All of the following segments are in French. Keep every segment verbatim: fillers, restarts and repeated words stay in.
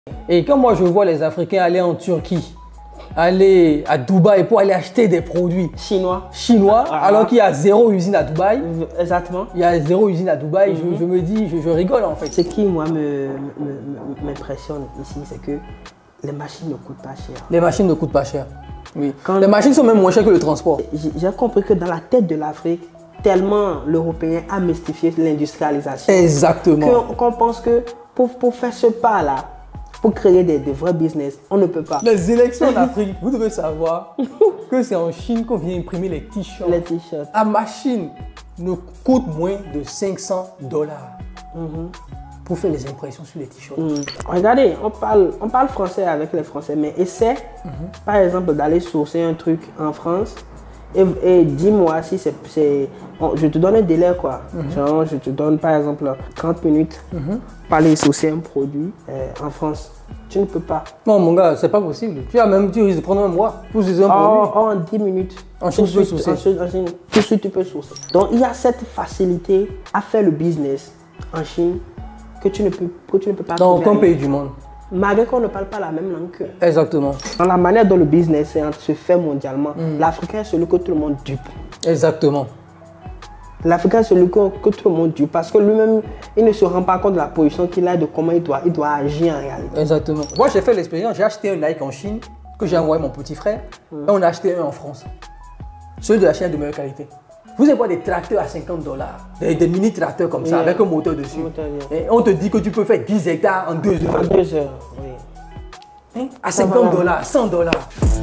Et quand moi je vois les Africains aller en Turquie, aller à Dubaï pour aller acheter des produits chinois, chinois ah, alors qu'il y a zéro usine à Dubaï. Exactement. Il y a zéro usine à Dubaï, mm-hmm. je, je me dis, je, je rigole en fait. Ce qui, moi, m'impressionne ici, c'est que les machines ne coûtent pas cher. Les machines ne coûtent pas cher, oui. Quand les machines sont même moins chères que le transport. J'ai compris que dans la tête de l'Afrique, tellement l'Européen a mystifié l'industrialisation. Exactement. Qu'on qu pense que pour, pour faire ce pas-là, pour créer des, des vrais business, on ne peut pas. Les élections en Afrique, vous devez savoir que c'est en Chine qu'on vient imprimer les t-shirts. Les t-shirts. La machine ne coûte moins de cinq cents dollars mm-hmm. pour faire les impressions sur les t-shirts. Mm. Regardez, on parle, on parle français avec les Français, mais essaie, mm-hmm. par exemple, d'aller sourcer un truc en France et, et dis-moi si c'est... Je te donne un délai, quoi. Mm-hmm. Genre, je te donne, par exemple, trente minutes mm-hmm. pour aller sourcer un produit euh, en France. Tu ne peux pas. Non, mon gars, c'est pas possible. Tu as même, tu risques de prendre un mois pour sourcer un oh, produit. Oh, en dix minutes. En Chine, tu peux sourcer. En Chine, en Chine, tout de suite, tu peux sourcer. Donc, il y a cette facilité à faire le business en Chine que tu ne peux, que tu ne peux pas dans aucun pays du monde. Malgré qu'on ne parle pas la même langue qu'eux. Exactement. Dans la manière dont le business se fait mondialement, mm. l'Africain est celui que tout le monde dupe. Exactement. L'Africain est celui que, que tout le monde dupe parce que lui-même, il ne se rend pas compte de la position qu'il a et de comment il doit, il doit agir en réalité. Exactement. Moi, j'ai fait l'expérience, j'ai acheté un Nike en Chine que j'ai envoyé à mon petit frère mm. et on a acheté un en France. Celui de la Chine est de meilleure qualité. Vous avez des tracteurs à cinquante dollars, des, des mini-tracteurs comme ça, yeah. avec un moteur dessus. Moteur, yeah. Et on te dit que tu peux faire dix hectares en deux heures. En deux heures, oui. Hein? À cinquante dollars, cent dollars.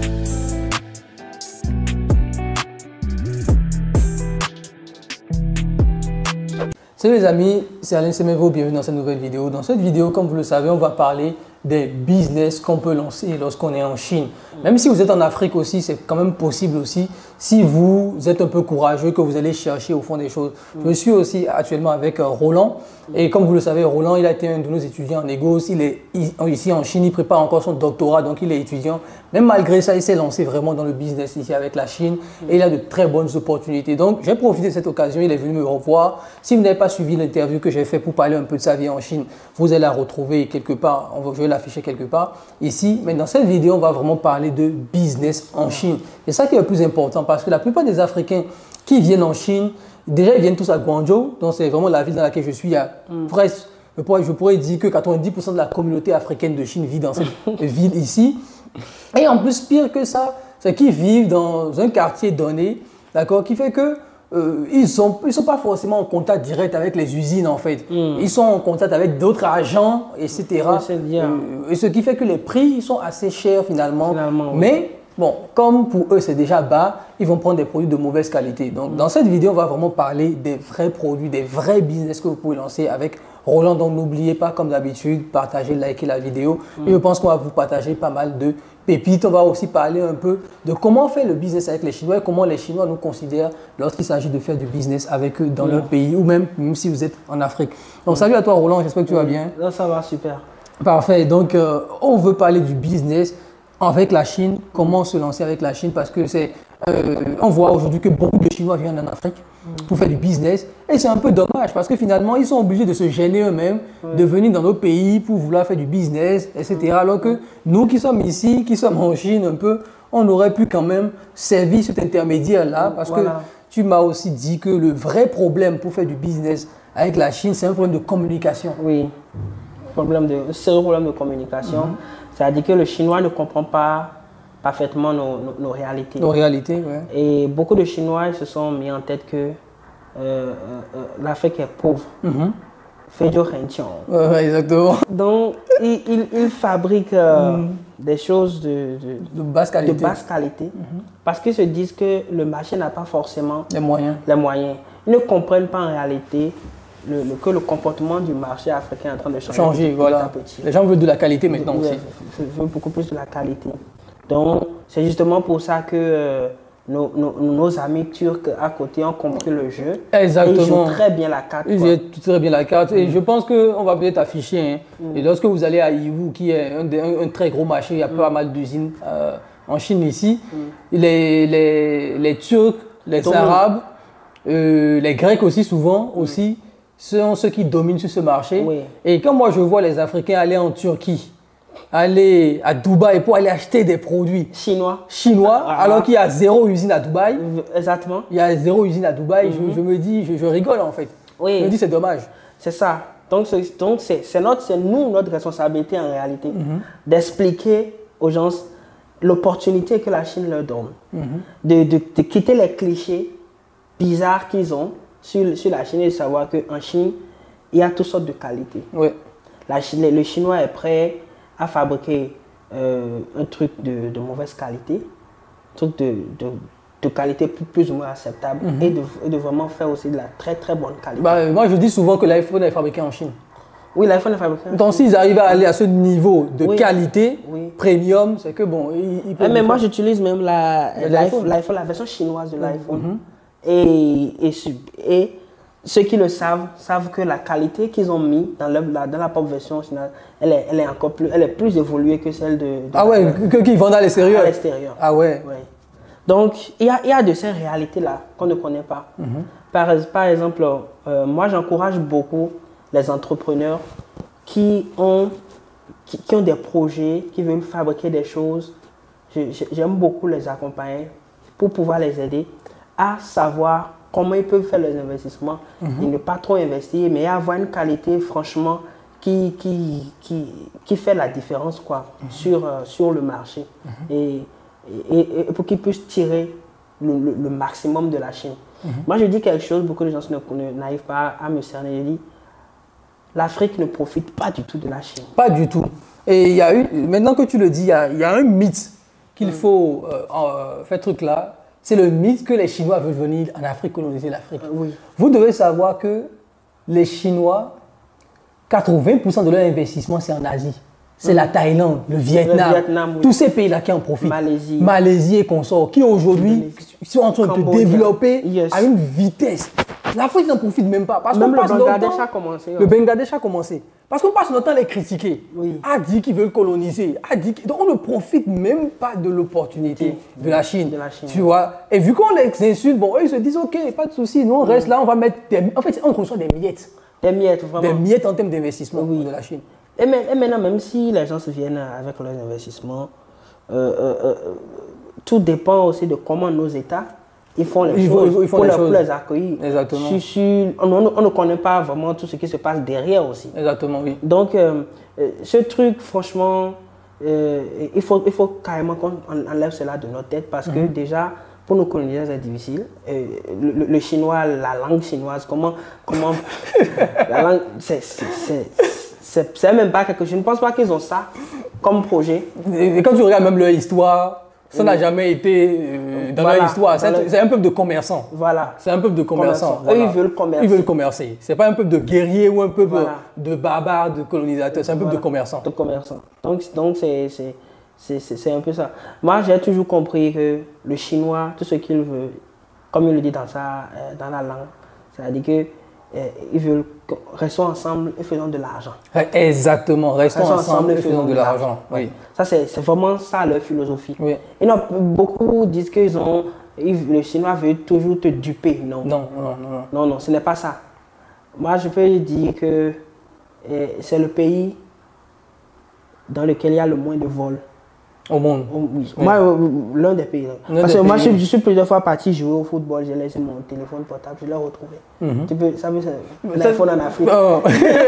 Salut les amis, c'est Alain Semevo, bienvenue dans cette nouvelle vidéo. Dans cette vidéo, comme vous le savez, on va parler des business qu'on peut lancer lorsqu'on est en Chine. Même si vous êtes en Afrique aussi, c'est quand même possible aussi. Si vous êtes un peu courageux, que vous allez chercher au fond des choses. Je suis aussi actuellement avec Roland. Et comme vous le savez, Roland, il a été un de nos étudiants en négoce. Il est ici en Chine, il prépare encore son doctorat, donc il est étudiant. Même malgré ça, il s'est lancé vraiment dans le business ici avec la Chine. Et il a de très bonnes opportunités. Donc, j'ai profité de cette occasion, il est venu me revoir. Si vous n'avez pas suivi l'interview que j'ai fait pour parler un peu de sa vie en Chine, vous allez la retrouver quelque part. Je vais l'afficher quelque part ici. Mais dans cette vidéo, on va vraiment parler de business en Chine. C'est ça qui est le plus important parce que la plupart des Africains qui viennent en Chine, déjà ils viennent tous à Guangzhou, donc c'est vraiment la ville dans laquelle je suis. Il y a mm. presque, je pourrais, je pourrais dire que quatre-vingt-dix pour cent de la communauté africaine de Chine vit dans cette ville ici. Et en plus, pire que ça, c'est qu'ils vivent dans un quartier donné, d'accord, qui fait que Euh, ils ne sont, ils sont pas forcément en contact direct avec les usines en fait. Mm. Ils sont en contact avec d'autres agents, et cetera. Oui, euh, et ce qui fait que les prix ils sont assez chers finalement. finalement Mais oui. bon, comme pour eux c'est déjà bas, ils vont prendre des produits de mauvaise qualité. Donc mm. dans cette vidéo, on va vraiment parler des vrais produits, des vrais business que vous pouvez lancer avec Roland. Donc n'oubliez pas, comme d'habitude, partagez, likez la vidéo. Mm. Et je pense qu'on va vous partager pas mal de pépites. On va aussi parler un peu de comment faire le business avec les Chinois et comment les Chinois nous considèrent lorsqu'il s'agit de faire du business avec eux dans mmh. leur pays ou même, même si vous êtes en Afrique. Donc mmh. salut à toi Roland, j'espère que tu vas bien. Non, ça va super. Parfait, donc euh, on veut parler du business avec la Chine, comment se lancer avec la Chine parce que c'est, euh, on voit aujourd'hui que beaucoup de Chinois viennent en Afrique mmh. pour faire du business et c'est un peu dommage parce que finalement ils sont obligés de se gêner eux-mêmes, mmh. de venir dans nos pays pour vouloir faire du business, et cetera. Mmh. Alors que nous qui sommes ici, qui sommes en Chine un peu, on aurait pu quand même servir cet intermédiaire-là parce voilà. que tu m'as aussi dit que le vrai problème pour faire du business avec la Chine, c'est un problème de communication. Oui, problème de, c'est un problème de communication. Mmh. C'est-à-dire que le chinois ne comprend pas parfaitement nos, nos, nos réalités. Nos réalités, oui. Et beaucoup de Chinois se sont mis en tête que euh, euh, l'Afrique est pauvre. Mm-hmm. Fait du ouais, exactement. Donc, ils il, il fabriquent euh, mm. des choses de, de, de basse qualité, de basse qualité mm-hmm. parce qu'ils se disent que le marché n'a pas forcément les moyens. les moyens. Ils ne comprennent pas en réalité Le, le, que le comportement du marché africain est en train de changer. Changer, voilà. Petit. Les gens veulent de la qualité maintenant oui, aussi. Ils veulent beaucoup plus de la qualité. Donc, c'est justement pour ça que euh, nos, nos, nos amis turcs à côté ont compris le jeu. Exactement. Et ils jouent très bien la carte. Ils jouent très bien la carte. Et mm. je pense qu'on va peut-être afficher. Hein. Mm. Et lorsque vous allez à Yiwu, qui est un, un, un très gros marché, il y a mm. pas mal d'usines euh, en Chine ici. Mm. Les, les, les Turcs, les Donc, Arabes, euh, les Grecs aussi souvent mm. aussi. sont ceux qui dominent sur ce marché. Oui. Et quand moi je vois les Africains aller en Turquie, aller à Dubaï pour aller acheter des produits chinois, chinois Ah. alors qu'il y a zéro usine à Dubaï. Exactement. Il y a zéro usine à Dubaï. Mhm. je, je me dis, je, je rigole en fait. Oui. Je me dis, c'est dommage. C'est ça. Donc, c'est donc c'est- c'est notre, c'est nous, notre responsabilité en réalité, d'expliquer aux gens l'opportunité que la Chine leur donne, de, de, de quitter les clichés bizarres qu'ils ont sur, sur la Chine et de savoir qu'en Chine, il y a toutes sortes de qualités. Ouais. La Chine, le Chinois est prêt à fabriquer euh, un truc de, de mauvaise qualité, un truc de, de, de qualité plus, plus ou moins acceptable et, de, et de vraiment faire aussi de la très très bonne qualité. Bah, euh, moi, je dis souvent que l'iPhone est fabriqué en Chine. Oui, l'iPhone est fabriqué en Donc, Chine. s'ils arrivent à aller à ce niveau de Oui. qualité, Oui. premium, c'est que bon, ils, ils peuvent. Eh, mais le moi, faire. j'utilise même la, Mais l'iPhone, l'iPhone. l'iPhone, la version chinoise de l'iPhone. Et, et, su- et ceux qui le savent, savent que la qualité qu'ils ont mis dans, le- la, dans la propre version chinoise, elle est, elle est encore plus, elle est plus évoluée que celle de, de Ah ouais, la- que- qu'ils vendent à l'extérieur. à l'extérieur. Ah ouais. Ouais. Donc, il y a, il y a de ces réalités-là qu'on ne connaît pas. Par, par exemple, euh, moi, j'encourage beaucoup les entrepreneurs qui ont, qui, qui ont des projets, qui veulent fabriquer des choses. Je- je- J'aime beaucoup les accompagner pour pouvoir les aider à savoir comment ils peuvent faire les investissements et ne pas trop investir, mais avoir une qualité, franchement, qui, qui, qui, qui fait la différence quoi, sur, euh, sur le marché. Et, et, et pour qu'ils puissent tirer le, le- le maximum de la Chine. Moi, je dis quelque chose, beaucoup de gens ne- ne- n'arrivent pas à me cerner. Je dis, l'Afrique ne profite pas du tout de la Chine. Pas du tout. Et il y a eu, maintenant que tu le dis, il y a, il y a un mythe qu'il faut euh, euh, faire truc là. C'est le mythe que les Chinois veulent venir en Afrique coloniser l'Afrique. Euh, oui. Vous devez savoir que les Chinois, quatre-vingts pour cent de leur investissement, c'est en Asie. C'est la Thaïlande, le Vietnam, Vietnam, oui. tous ces pays-là qui en profitent. Malaisie. Malaisie et consorts, qui aujourd'hui sont en train de se Cambodge. développer Yes. à une vitesse. L'Afrique n'en profite même pas. Parce Même qu'on le passe notre Bangladesh temps- a commencé. Le Bangladesh a commencé. Parce qu'on passe notre temps à les critiquer. Oui. A dit qu'ils veulent coloniser. A dit qu'- Donc on ne profite même pas de l'opportunité de la Chine. De la Chine. Tu vois. Et vu qu'on les insulte, bon, eux ils se disent ok, pas de souci, nous on reste là, on va mettre des... En fait, on reçoit des miettes. Des miettes, vraiment. Des miettes en termes d'investissement Oui. de la Chine. Et, mais- et maintenant, même si les gens se viennent avec leurs investissements, euh, euh, euh, tout dépend aussi de comment nos États ils font les Ils font- choses ils font pour, les les, pour choses. les accueillir. Exactement. Sur- sur- on, on- on ne connaît pas vraiment tout ce qui se passe derrière aussi. Exactement, oui. Donc, euh, euh, ce truc, franchement, euh, il, faut, il faut carrément qu'on en- enlève cela de notre tête parce que déjà, pour nos colonisateurs, c'est difficile. Euh, le, le- le chinois, la langue chinoise, comment. comment la langue, c'est- c'est- c'est c'est- c'est même pas quelque chose. Je ne pense pas qu'ils ont ça comme projet. Et et quand tu regardes même leur histoire, ça n'a jamais été euh, dans Voilà. leur histoire. C'est Dans un- leur- c'est un peuple de commerçants. Voilà. C'est un peuple de commerçants. Commerçants. Eux, ils veulent commercer. Ils veulent commercer. C'est pas un peuple de guerriers ou un peuple Voilà. de barbares, de colonisateurs. C'est un peuple Voilà. de commerçants. De commerçants. Donc, donc c'est, c'est, c'est, c'est- c'est un peu ça. Moi, j'ai toujours compris que le chinois, tout ce qu'il veut, comme il le dit dans, sa, euh, dans la langue, c'est-à-dire que euh, ils veulent que- restons ensemble et faisons de l'argent. Exactement. Restons, Restons ensemble et faisons de l'argent. Oui. Ça, c'est, c'est vraiment ça leur philosophie. Oui. Et non, beaucoup disent qu'ils ont, ils- le chinois veut toujours te duper. Non. Non, non, non, non. Non, non, ce n'est pas ça. Moi, je peux dire que euh, c'est le pays dans lequel il y a le moins de vols. Au monde. Oh, oui. Oui. Moi, euh, l'un des pays. là. L'un Parce des que moi, pays. je, je suis plusieurs fois parti jouer au football. J'ai laissé mon téléphone portable, je l'ai retrouvé. Mhm. Tu peux, ça veut dire, Ça- l'iPhone en Afrique. Oh.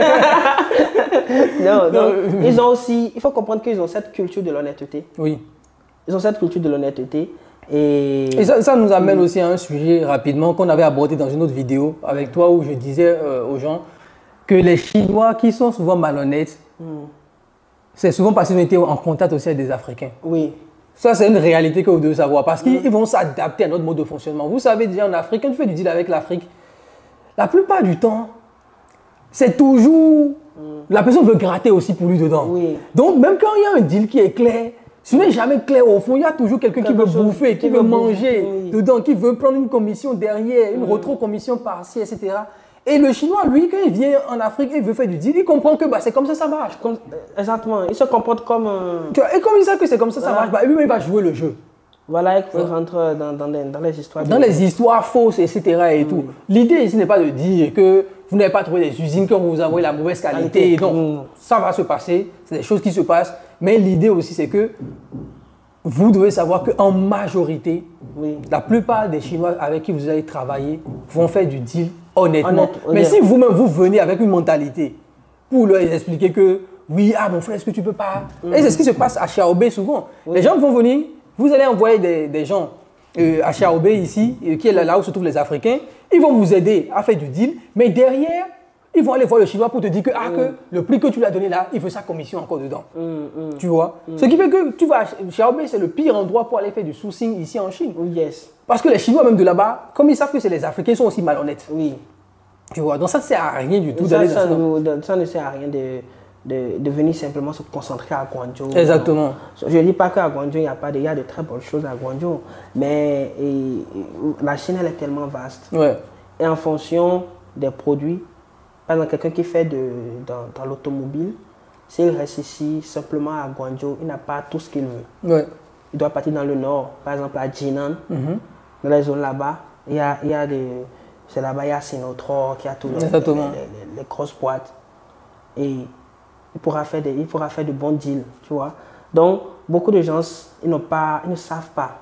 Non, non. Non. Ils ont aussi, il faut comprendre qu'ils ont cette culture de l'honnêteté. Oui. Ils ont cette culture de l'honnêteté. Et, Et ça, ça nous amène aussi à un sujet rapidement qu'on avait abordé dans une autre vidéo avec toi où je disais euh, aux gens que les Chinois qui sont souvent malhonnêtes, c'est souvent parce qu'ils ont été en contact aussi avec des Africains. oui, Ça, c'est une réalité que vous devez savoir parce qu'ils vont s'adapter à notre mode de fonctionnement. Vous savez déjà en Afrique, quand tu fais du deal avec l'Afrique, la plupart du temps, c'est toujours... La personne veut gratter aussi pour lui dedans. Oui. Donc, même quand il y a un deal qui est clair, ce n'est jamais clair au fond, il y a toujours quelqu'un qui Quelque veut chose bouffer, qui qui veut veut manger bouffer, oui. dedans, qui veut prendre une commission derrière, une retro-commission par-ci, et cetera. Et le Chinois, lui, quand il vient en Afrique et il veut faire du deal, il comprend que bah, c'est comme ça ça marche. comme- exactement. Ils se comportent comme. euh, Tu vois, et comme il sait que c'est comme ça ça Voilà. marche, bah, lui-même il va jouer le jeu. voilà, ils rentrent dans, dans, les, dans les histoires. Dans de- les histoires fausses, et cetera et tout. L'idée ici n'est pas de dire que vous n'avez pas trouvé des usines, que vous envoyez la mauvaise qualité. Qualité. Non, Mm. ça va se passer. C'est des choses qui se passent. Mais l'idée aussi, c'est que vous devez savoir qu'en majorité, Oui. la plupart des Chinois avec qui vous allez travailler vont faire du deal honnêtement. Honnête, Mais honnête. si vous-même, vous venez avec une mentalité pour leur expliquer que oui, ah mon frère, est-ce que tu peux pas mm. Et c'est ce qui se passe à Xiaobei souvent. Oui. Les gens vont venir, vous allez envoyer des, des gens euh, à Xiaobei ici, euh, qui est là, là où se trouvent les Africains, ils vont vous aider à faire du deal, mais derrière, ils vont aller voir le Chinois pour te dire que, ah, mm. que le prix que tu lui as donné là, il veut sa commission encore dedans. Mm, mm. Tu vois mm. Ce qui fait que tu vas à Xiaobei, c'est le pire endroit pour aller faire du sourcing ici en Chine. Yes. Parce que les Chinois, même de là-bas, comme ils savent que c'est les Africains, ils sont aussi malhonnêtes. Oui. Tu vois, donc ça ne sert à rien du tout ça, d'aller ça, dans ça, ça ne sert à rien de, de, de venir simplement se concentrer à Guangzhou. Exactement. Je ne dis pas qu'à Guangzhou, il y a pas de, il y a de très bonnes choses à Guangzhou, mais et, et, la Chine, elle est tellement vaste. Ouais. Et en fonction des produits, par exemple, quelqu'un qui fait de, dans, dans l'automobile, s'il reste ici simplement à Guangzhou, il n'a pas tout ce qu'il veut. Ouais. Il doit partir dans le nord, par exemple à Jinan, mm-hmm. dans les zones là-bas, il y a, il y a des... C'est là-bas, il y a Sinotruk, il y a tous les, les, les, les grosses boîtes. Et il pourra faire des, il pourra faire de bons deals, tu vois. Donc, beaucoup de gens, ils, n'ont pas, ils ne savent pas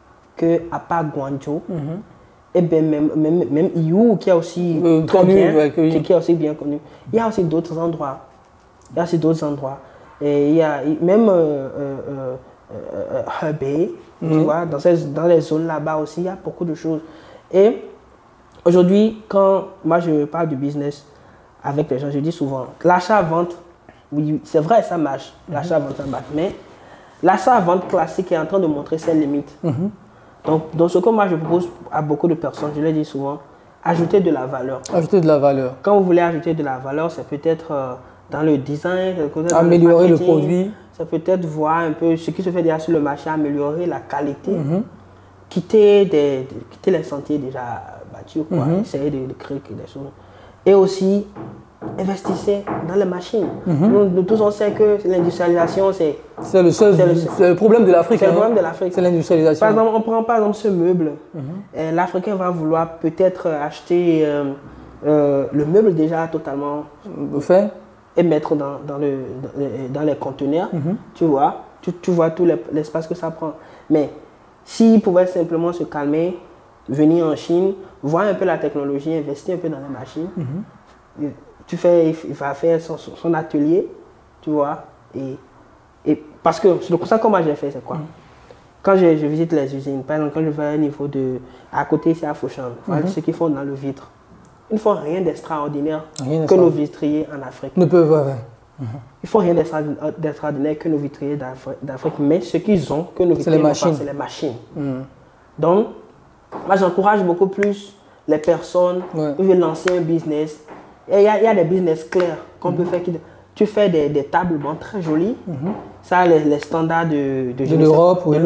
qu'à part Guangzhou, mm-hmm. et bien même, même, même Yiwu, qui est aussi euh, très connu, bien, ouais, qui, qui est aussi bien connu, il y a aussi d'autres endroits. Il y a aussi d'autres endroits. Et il y a même euh, euh, euh, Hebei, mm-hmm. tu vois, dans, ces, dans les zones là-bas aussi, il y a beaucoup de choses. Et aujourd'hui, quand moi je parle du business avec les gens, je dis souvent, l'achat-vente, oui, c'est vrai, ça marche. L'achat-vente, ça marche. Mais l'achat-vente classique est en train de montrer ses limites. Mm-hmm. Donc, dans ce que moi je propose à beaucoup de personnes, je le dis souvent, ajouter de la valeur. Ajouter de la valeur. Quand vous voulez ajouter de la valeur, c'est peut-être euh, dans le design, dans améliorer le, le produit. C'est peut-être voir un peu ce qui se fait déjà sur le marché, améliorer la qualité, mm-hmm. quitter, des, de, quitter les sentiers déjà battus, quoi, mm-hmm. essayer de, de créer des choses. Et aussi, investissez dans les machines. Mm-hmm. nous, nous tous on sait que l'industrialisation, c'est... C'est le, seul, c'est le, le problème de l'Afrique. C'est hein. le problème de l'Afrique. C'est l'industrialisation. Par exemple, on prend par exemple ce meuble. Mm-hmm. L'Africain va vouloir peut-être acheter euh, euh, le meuble déjà totalement fait et mettre dans, dans, le, dans, dans les conteneurs. Mm-hmm. Tu vois, tu, tu vois tout l'espace que ça prend. Mais s'il pouvait simplement se calmer, venir en Chine, voir un peu la technologie, investir un peu dans les machines, mm-hmm. tu fais, il va faire son, son atelier, tu vois, et, et parce que c'est pour ça que moi j'ai fait, c'est quoi? Mm-hmm. Quand je, je visite les usines, par exemple, quand je vais au niveau de, à côté ici à Foshan, mm-hmm. ce qu'ils font dans le vitre, ils ne font rien d'extraordinaire que nos vitriers en Afrique. Ne peuvent pas. Mm-hmm. Ils ne font rien d'extraordinaire que nos vitriers d'Afrique, mais ce qu'ils ont que nos vitriers n'ont pas, c'est les machines. Mm-hmm. Donc, moi j'encourage beaucoup plus les personnes ouais. qui veulent lancer un business. Il y, y a des business clairs qu'on mm-hmm. peut faire. Qui, tu fais des, des tables bon, très jolies. Mm-hmm. Ça, les, les standards de, de, de l'Europe. Oui.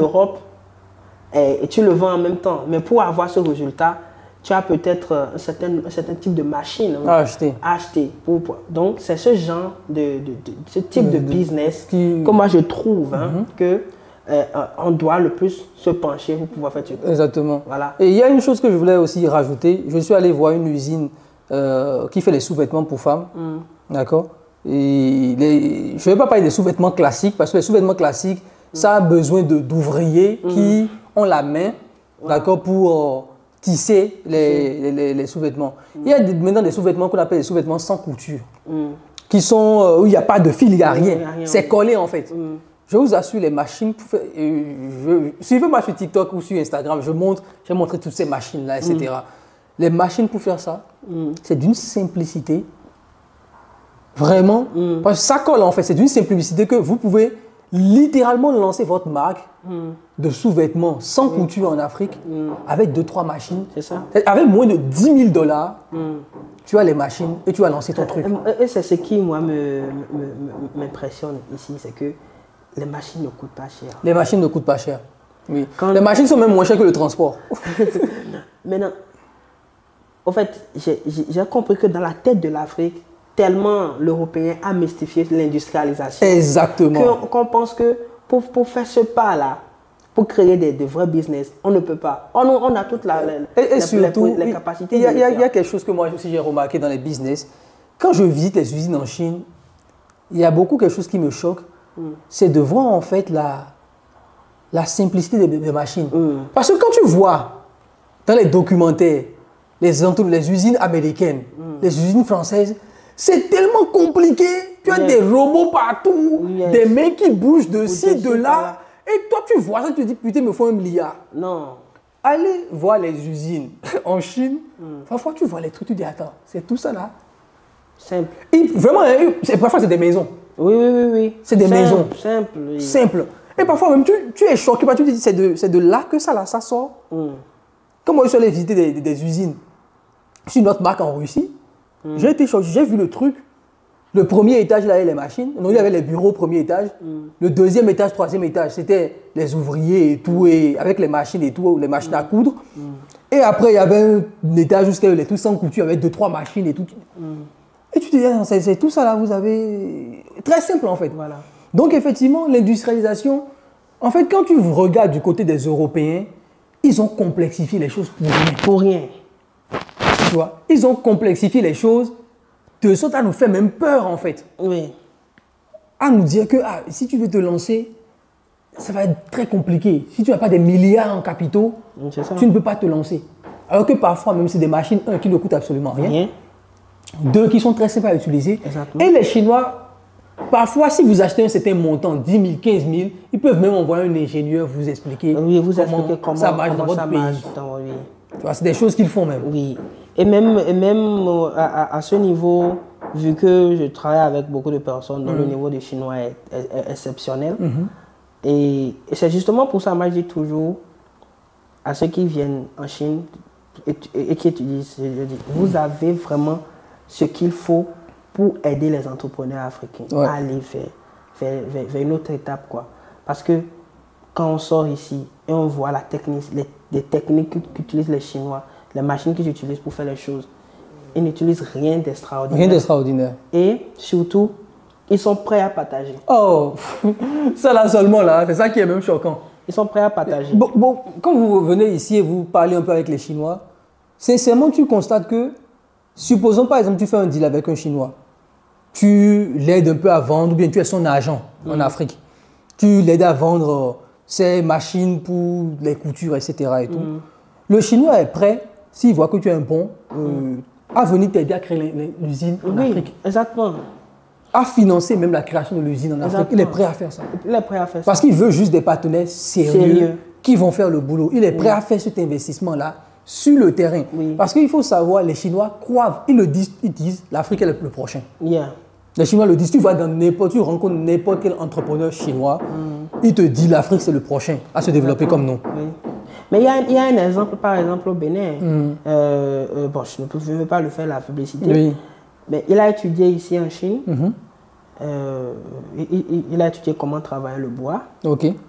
Et, et tu le vends en même temps. Mais pour avoir ce résultat, tu as peut-être un certain, un certain type de machine à acheter. À acheter pour, pour. Donc, c'est ce genre de, de, de ce type de, de business qui... que moi je trouve hein, mm-hmm. que euh, on doit le plus se pencher pour pouvoir faire ce truc. Exactement. Voilà. Et il y a une chose que je voulais aussi rajouter. Je suis allé voir une usine euh, qui fait les sous-vêtements pour femmes. Mm. D'accord. Et les, je ne vais pas parler des sous-vêtements classiques parce que les sous-vêtements classiques, mm. ça a besoin d'ouvriers mm. qui ont la main, ouais. d'accord, pour euh, tisser les, les, les, les sous-vêtements. Mm. Il y a des, maintenant des sous-vêtements qu'on appelle des sous-vêtements sans couture, mm. qui sont euh, où il n'y a pas de fil, il n'y a rien. rien. C'est collé en fait. Mm. Je vous assure, les machines, pour faire, euh, je, suivez-moi sur TikTok ou sur Instagram, je montre, j'ai montré toutes ces machines-là, et cetera. Mm. Les machines pour faire ça, mm. c'est d'une simplicité. Vraiment, mm. parce que ça colle en fait, c'est d'une simplicité que vous pouvez littéralement lancer votre marque mm. de sous-vêtements sans mm. couture en Afrique mm. avec deux trois machines. C'est ça. Avec moins de dix mille dollars, mm. tu as les machines et tu as lancé ton truc. Et c'est ce qui, moi, m'impressionne ici, c'est que les machines ne coûtent pas cher. Les machines ne coûtent pas cher. Oui. Quand les machines sont même moins chères que le transport. Maintenant, en fait, j'ai compris que dans la tête de l'Afrique, tellement l'Européen a mystifié l'industrialisation. Exactement. Qu'on pense que pour, pour faire ce pas-là, pour créer des, des vrais business, on ne peut pas. On, on a toutes la, la, et, et la, surtout, les, les capacités. Il y, a, il, y a, il y a quelque chose que moi aussi j'ai remarqué dans les business. Quand je visite les usines en Chine, il y a beaucoup quelque chose qui me choque. mm. c'est de voir en fait la, la simplicité des, des machines. Mm. Parce que quand tu vois dans les documentaires les, les usines américaines, mm. les usines françaises, c'est tellement compliqué. Tu as yes. des robots partout, yes. des mecs qui bougent de ci, de là. Et toi, tu vois ça, tu te dis, putain, il me faut un milliard. Non. Allez voir les usines en Chine. Mm. Parfois, tu vois les trucs, tu dis, attends, c'est tout ça là. Simple. Et vraiment, parfois, c'est des maisons. Oui, oui, oui. oui. C'est des simple, maisons. Simple. Oui. Simple. Et parfois, même, tu, tu es choqué, tu te dis, c'est de, de là que ça, là, ça sort. Mm. Quand moi, je suis allé visiter des, des, des usines sur notre marque en Russie, mm. j'ai été choqué, j'ai vu le truc. Le premier étage, il y avait les machines. Donc, il y avait les bureaux au premier étage. Mm. Le deuxième étage, troisième étage, c'était les ouvriers et tout, et avec les machines et tout, les machines mm. à coudre. Mm. Et après, il y avait un étage où c'était les trucs sans couture, avec deux, trois machines et tout. Mm. Et tu te dis, c'est tout ça là, vous avez... Très simple en fait. Voilà. Donc, effectivement, l'industrialisation, en fait, quand tu regardes du côté des Européens, ils ont complexifié les choses pour rien. Pour rien. Tu vois, ils ont complexifié les choses de sorte à nous faire même peur en fait. Oui. À nous dire que ah, si tu veux te lancer, ça va être très compliqué. Si tu n'as pas des milliards en capitaux, tu ne peux pas te lancer. Alors que parfois, même c'est des machines, un, qui ne coûtent absolument rien. rien. Deux, qui sont très simples à utiliser. Exactement. Et les Chinois, parfois, si vous achetez un certain montant, dix mille, quinze mille, ils peuvent même envoyer un ingénieur vous expliquer, oui, vous comment, expliquer comment ça marche comment dans votre ça pays. Marche dans, oui. Tu vois, c'est des choses qu'ils font même. Oui. Et même, et même à, à, à ce niveau, vu que je travaille avec beaucoup de personnes dont mmh. le niveau des Chinois est, est, est exceptionnel, mmh. et, et c'est justement pour ça que moi je dis toujours à ceux qui viennent en Chine et, et, et qui étudient, je dis, vous avez vraiment ce qu'il faut pour aider les entrepreneurs africains ouais. à aller vers, vers, vers, vers une autre étape, quoi. Parce que quand on sort ici et on voit la technique, les, les techniques qu'utilisent les Chinois, les machines qu'ils utilisent pour faire les choses, ils n'utilisent rien d'extraordinaire. Rien d'extraordinaire. Et surtout, ils sont prêts à partager. Oh, ça là seulement là, c'est ça qui est même choquant. Ils sont prêts à partager. Bon, bon, quand vous venez ici et vous parlez un peu avec les Chinois, sincèrement, tu constates que, supposons par exemple, tu fais un deal avec un Chinois, tu l'aides un peu à vendre, ou bien tu es son agent mmh. en Afrique, tu l'aides à vendre ses machines pour les coutures, et cetera. Et tout. Mmh. Le Chinois est prêt, s'il voit que tu es un bon, euh, mmh. à venir t'aider à créer l'usine en oui, Afrique. Exactement. À financer même la création de l'usine en Afrique. Il est prêt à faire ça. Il est prêt à faire ça. Parce qu'il veut juste des partenaires sérieux, sérieux. qui vont faire le boulot. Il est prêt oui. à faire cet investissement-là sur le terrain. Oui. Parce qu'il faut savoir, les Chinois croient, ils le disent, ils disent l'Afrique est le, le prochain. Yeah. Les Chinois le disent, tu vas dans n'importe, tu rencontres n'importe quel entrepreneur chinois, mm. il te dit l'Afrique c'est le prochain à se développer Exactement. comme nous. Oui. Mais il y, a, il y a un exemple, par exemple, au Bénin. Mm. Euh, euh, bon, je ne peux, veux pas le faire la publicité. Oui. Mais il a étudié ici en Chine. Mm-hmm. euh, il, il, il a étudié comment travailler le bois. Ok. Et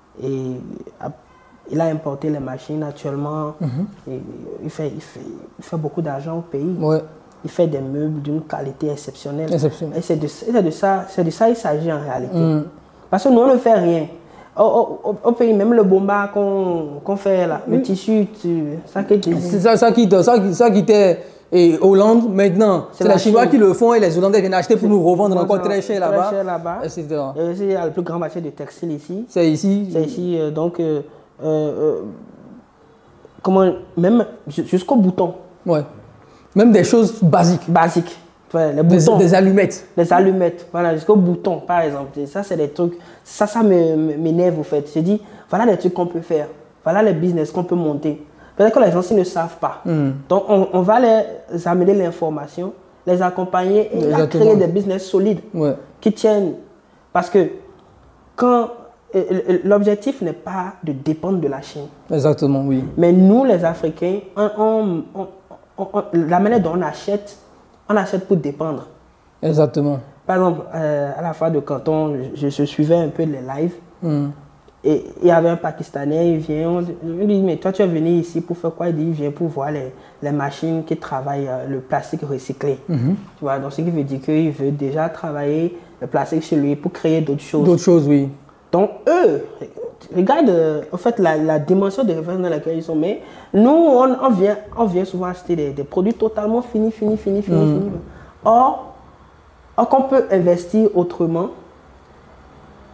il a importé les machines actuellement. Mm-hmm. et il, fait, il, fait, il fait beaucoup d'argent au pays. Ouais. Il fait des meubles d'une qualité exceptionnelle. Exceptionnelle. Et c'est de, de ça qu'il s'agit en réalité. Mm. Parce que nous, on ne fait rien. Au, au, au pays, même le bomba qu'on qu'on fait là, le tissu, tu, ça qui C'est ça, ça qui ça, ça qui était et Hollande maintenant. C'est les Chinois qui le font et les Hollandais viennent acheter pour nous revendre encore très cher là-bas. Très cher là-bas. Et cetera. Et il y a le plus grand marché de textile ici. C'est ici. C'est ici. Euh, donc, euh, euh, comment, même jusqu'au bouton. Ouais. Même des choses basiques. Basiques. Ouais, les boutons. Des, des allumettes. Les allumettes, voilà, jusqu'au bouton, par exemple. Ça, c'est des trucs, ça, ça m'énerve, au fait. Je dis, voilà des trucs qu'on peut faire. Voilà les business qu'on peut monter. Peut-être que les gens ne savent pas. Mm. Donc, on, on va les amener l'information, les accompagner et à créer des business solides ouais. qui tiennent. Parce que quand l'objectif n'est pas de dépendre de la Chine. Exactement, oui. Mais nous, les Africains, on, on, on, on, on, la manière dont on achète, on achète pour dépendre. Exactement. Par exemple, euh, à la fois de canton, je, je suivais un peu les lives. Mm. Et il y avait un Pakistanais, il vient, on, on lui dit, mais toi tu es venu ici pour faire quoi? Il dit, il vient pour voir les, les machines qui travaillent euh, le plastique recyclé. Mm-hmm. Tu vois, donc ce qui veut dire qu'il veut déjà travailler le plastique chez lui pour créer d'autres choses. D'autres choses, oui. Donc eux, regarde euh, en fait la, la dimension de référence dans laquelle ils sont. Mais nous, on, on, vient, on vient souvent acheter des, des produits totalement finis, finis, finis, finis, mm. finis. Or, or qu'on peut investir autrement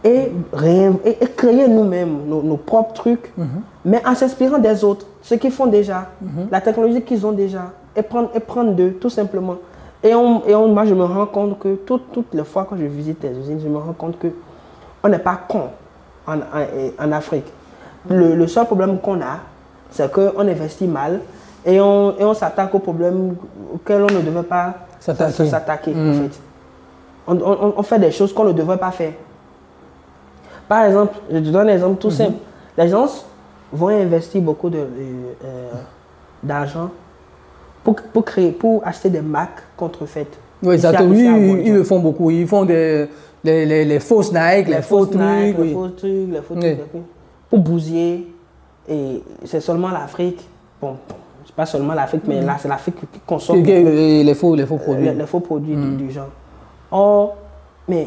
et, réin- et, et créer nous-mêmes nos, nos propres trucs, Mhm. mais en s'inspirant des autres, ce qu'ils font déjà, Mhm. la technologie qu'ils ont déjà, et prendre, et prendre d'eux, tout simplement. Et, on, et on, moi, je me rends compte que tout- toutes les fois que je visite les usines, je me rends compte que on n'est pas con en, en, en Afrique. Le, le seul problème qu'on a, c'est qu'on investit mal et on, et on s'attaque aux problèmes auxquels on ne devait pas S'attaquer. s'attaquer. Mhm. En fait. On, on- on fait des choses qu'on ne devrait pas faire. Par exemple, je te donne un exemple tout simple. Les gens vont investir beaucoup de, de, euh, d'argent pour, pour, créer, pour acheter des marques contrefaites. Oui, Ici à- exactement. ici Oui, à ils, Abidjan. ils le font beaucoup. Ils font des, les, les, les fausses Nike, les, les faux fausses trucs. Nike, les oui. faux trucs, les faux Oui. trucs, les trucs, pour bousiller. Et c'est seulement l'Afrique, bon, c'est pas seulement l'Afrique, mais là c'est l'Afrique qui consomme Et- beaucoup, et les, faux, les faux euh, produits. les, les faux produits du, du genre. Or, mais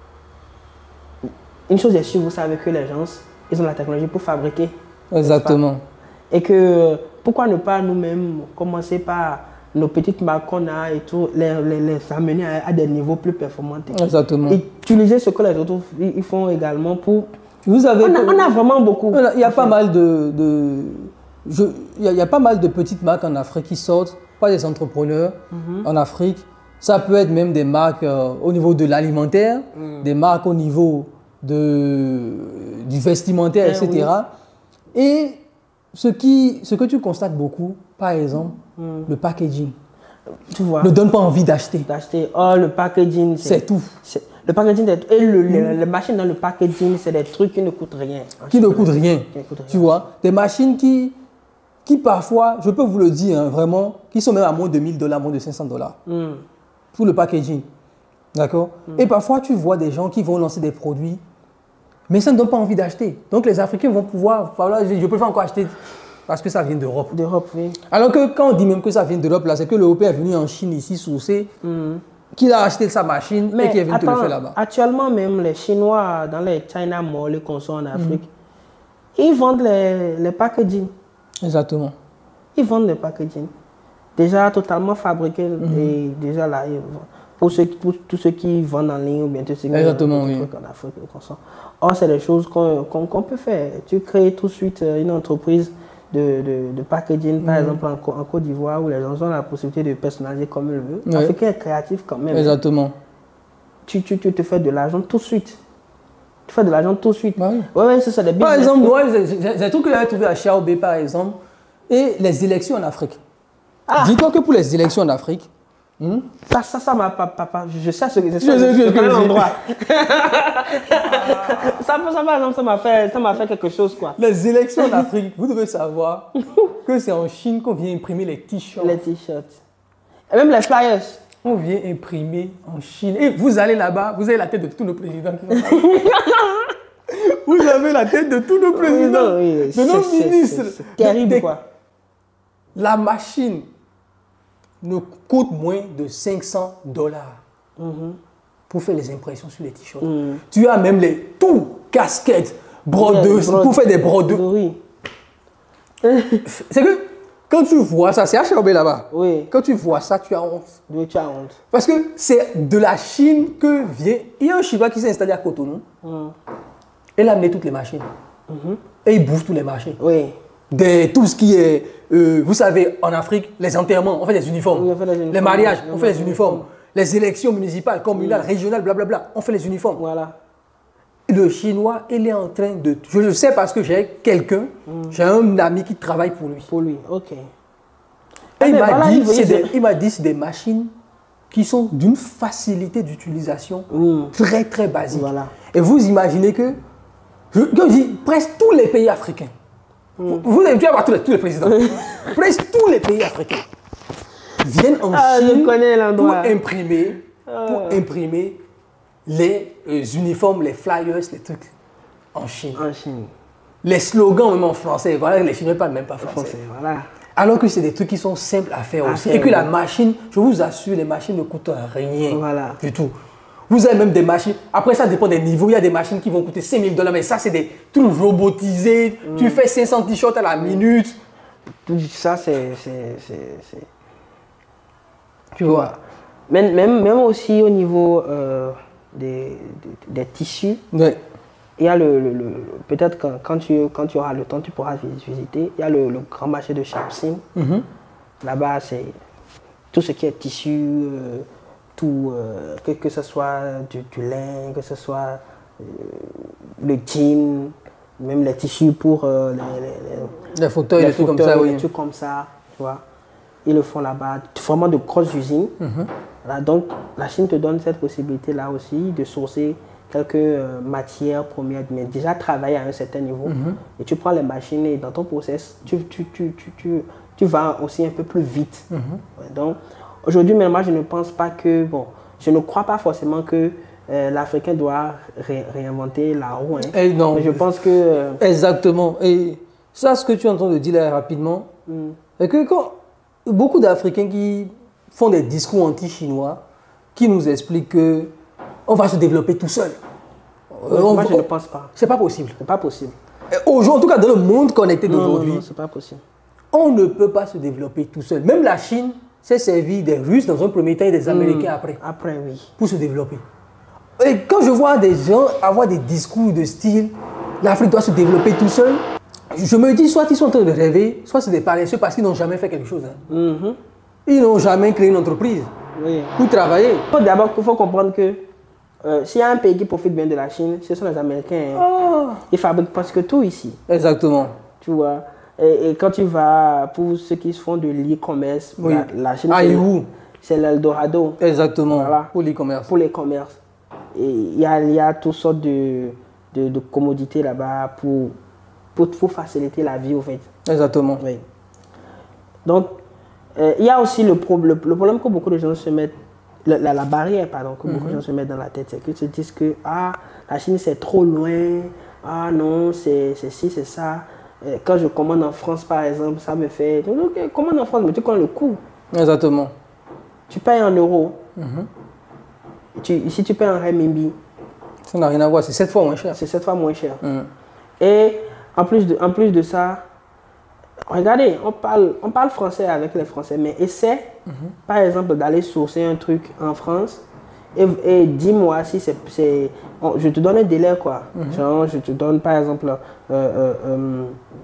une chose est sûre, vous savez que les gens, ils ont la technologie pour fabriquer. n'est-ce Exactement. pas? Et que pourquoi ne pas nous-mêmes commencer par nos petites marques qu'on a et tout, les, les, les amener à, à des niveaux plus performants. Exactement. Et utiliser ce que les autres ils ils font également pour. Vous avez, On a, on a vraiment beaucoup. Voilà, il y a à pas faire. mal de, de je- il y a, il y a pas mal de petites marques en Afrique qui sortent, pas des entrepreneurs en Afrique. Ça peut être même des marques euh, au niveau de l'alimentaire, des marques au niveau de, du vestimentaire, Eh et cetera. Et ce, qui, ce que tu constates beaucoup, par exemple, le packaging, Tu vois, ne donne pas envie d'acheter. d'acheter. Oh, le packaging. C'est tout. c'est- Le packaging, c'est- et le, le- les machines dans le packaging, c'est des trucs qui ne coûtent rien. Qui ne coûtent rien. Qui ne coûtent rien. Tu vois, des machines qui, qui parfois, je peux vous le dire hein, vraiment, qui sont même à moins de mille dollars, moins de cinq cents dollars Hmm. pour le packaging. D'accord. Et parfois, tu vois des gens qui vont lancer des produits, mais ça ne donne pas envie d'acheter. Donc, les Africains vont pouvoir, voilà, je, je préfère encore acheter parce que ça vient d'Europe. D'Europe, oui. Alors que quand on dit même que ça vient d'Europe, là, c'est que l'Européen est venu en Chine ici, sourcé, qu'il a acheté sa machine et qui est venu te le attends, faire là-bas. actuellement même, les Chinois dans les China Mall, les consoles en Afrique, ils vendent les, les packaging. Exactement. Ils vendent les packaging. Déjà totalement fabriqués et déjà là, ils vendent. Pour, ceux, pour tous ceux qui vendent en ligne ou bien tous ceux qui Exactement, vendent des oui. trucs en Afrique. et qu'on sort. Or, c'est des choses qu'on qu'on- qu'on peut faire. Tu crées tout de suite euh, une entreprise de, de, de packaging, par exemple en, Cô- en Côte d'Ivoire, où les gens ont la possibilité de personnaliser comme ils veulent. Ouais. L'Africain est créatif quand même. Exactement. Tu, tu, tu te fais de l'argent tout de suite. Tu fais de l'argent tout de suite. Bah oui. Ouais, ouais, c'est ça, des Par business. exemple, moi, j'ai- j'ai j'ai un truc que j'avais trouvé à Xiaobé, par exemple, et les élections en Afrique. Ah. Dis-toi que pour les élections en Afrique, Ça, ça, ça m'a pas, pas, pas- je sais ce que c'est. Je sais ce que je connais c'est. l'endroit. ça, ça, par exemple, ça m'a fait, ça m'a fait quelque chose, quoi. les élections en Afrique, vous devez savoir que c'est en Chine qu'on vient imprimer les t-shirts. Les t-shirts. Et même les flyers. On vient imprimer en Chine. Et vous allez là-bas, vous avez la tête de tous nos présidents qui sont là. Vous avez la tête de tous nos présidents, Oui, de c'est- nos c'est- ministres. c'est- c'est terrible, Des- quoi. La machine ne coûte moins de cinq cents dollars pour faire les impressions sur les t-shirts. Tu as même les tout casquettes, brodeuses, Brode- pour faire des brodeuses. Oui. C'est que quand tu vois ça, c'est à Xiaobé là-bas. Oui. Quand tu vois ça, tu as honte. Oui, tu as honte. Parce que c'est de la Chine que vient. Il y a un Chinois qui s'est installé à Cotonou. Il a amené toutes les machines. Et il bouffe tous les marchés. Oui. Des, tout ce qui est, euh, vous savez, en Afrique, les enterrements, on fait des uniformes. Oui, on fait des uniformes. Les mariages, Oui, on oui, fait des oui, uniformes. Les élections municipales, communales, régionales, blablabla, on fait les uniformes. Voilà. Le Chinois, il est en train de... Je le sais parce que j'ai quelqu'un, j'ai un ami qui travaille pour lui. Pour lui, ok. Et Ah, il mais m'a voilà, dit, il veut- c'est il des- veut- il m'a dit, c'est des machines qui sont d'une facilité d'utilisation Mm. très, très basique. Voilà. Et vous imaginez que, je, que je dis, presque tous les pays africains, vous, vous avez dû avoir tous les, tous les présidents, presque tous les pays africains viennent en Ah, je Chine connais pour l'endroit. imprimer, pour imprimer les euh, uniformes, les flyers, les trucs en Chine. En Chine. Les slogans même en français, voilà, les Chinois ne parlent même pas français. Français, voilà. Alors que c'est des trucs qui sont simples à faire À aussi. faire, Et que la oui. machine, je vous assure, les machines ne coûtent rien Voilà. du tout. Vous avez même des machines, après ça dépend des niveaux, il y a des machines qui vont coûter cinq mille dollars, mais ça c'est des trucs robotisés, tu fais cinq cents t-shirts à la minute. Tout ça, c'est... c'est- c'est- c'est- Tu vois. Même, même, même aussi au niveau euh, des, des, des tissus, Ouais. il y a le, le, le peut-être quand, quand, tu, quand tu auras le temps, tu pourras visiter. Il y a le, le grand marché de Sharpsing. Mm-hmm. Là-bas, c'est tout ce qui est tissu, euh, tout, euh, que, que ce soit du, du lin, que ce soit euh, le jean, même les tissus pour euh, les, les, les fauteuils, les, les trucs comme ça, oui. Les trucs comme ça, tu vois. Ils le font là-bas, vraiment de grosses usines. Mm-hmm. Voilà, donc, la Chine te donne cette possibilité-là aussi de sourcer quelques euh, matières premières, mais déjà travailler à un certain niveau. Mm-hmm. Et tu prends les machines et dans ton process, tu, tu, tu, tu, tu, tu vas aussi un peu plus vite. Mm-hmm. Ouais, donc, aujourd'hui, même moi, je ne pense pas que, bon, je ne crois pas forcément que euh, l'Africain doit ré réinventer la roue. Hein. Et non. Mais je pense que... Euh, Exactement. Et ça, ce que tu entends de dire là rapidement, mm. c'est que quand beaucoup d'Africains qui font des discours anti-chinois, qui nous expliquent que on va se développer tout seul. Euh, on, moi, je on, ne pense pas. C'est pas possible. C'est pas possible. Aujourd'hui, en tout cas, dans le monde connecté d'aujourd'hui, c'est pas possible. On ne peut pas se développer tout seul. Même la Chine s'est servie des Russes dans un premier temps et des Américains mmh. après. Après, oui. Pour se développer. Et quand je vois des gens avoir des discours de style, l'Afrique doit se développer tout seul, je me dis soit ils sont en train de rêver, soit c'est des paresseux parce qu'ils n'ont jamais fait quelque chose. Hein. Mmh. Ils n'ont jamais créé une entreprise. Oui. Pour travailler. D'abord, il faut comprendre que euh, s'il y a un pays qui profite bien de la Chine, ce sont les Américains. Hein. Oh. Ils fabriquent presque tout ici. Exactement. Tu vois. Et, et quand tu vas, pour ceux qui font de l'e-commerce, oui. la, la Chine, ah, c'est l'Eldorado. Exactement. Voilà. Pour l'e-commerce. Pour les commerces. Et il y a, y a toutes sortes de, de, de commodités là-bas pour, pour, pour faciliter la vie, au fait. Exactement. Oui. Donc, euh, il y a aussi le, pro le, le problème que beaucoup de gens se mettent, la, la, la barrière, pardon, que mm-hmm. beaucoup de gens se mettent dans la tête, c'est qu'ils se disent que ah, la Chine c'est trop loin, ah non, c'est ci, c'est ça. Et quand je commande en France, par exemple, ça me fait, ok, commande en France, mais tu connais le coût. Exactement. Tu payes en euros. Mm-hmm. Tu, ici, tu payes en renminbi. Ça n'a rien à voir, c'est sept fois moins cher. C'est sept fois moins cher. Mm. Et en plus, de, en plus de ça, regardez, on parle, on parle français avec les Français, mais essaie, mm-hmm. par exemple, d'aller sourcer un truc en France et, et dis-moi si c'est... Je te donne un délai, quoi. Mm-hmm. Genre, je te donne, par exemple, euh, euh, euh,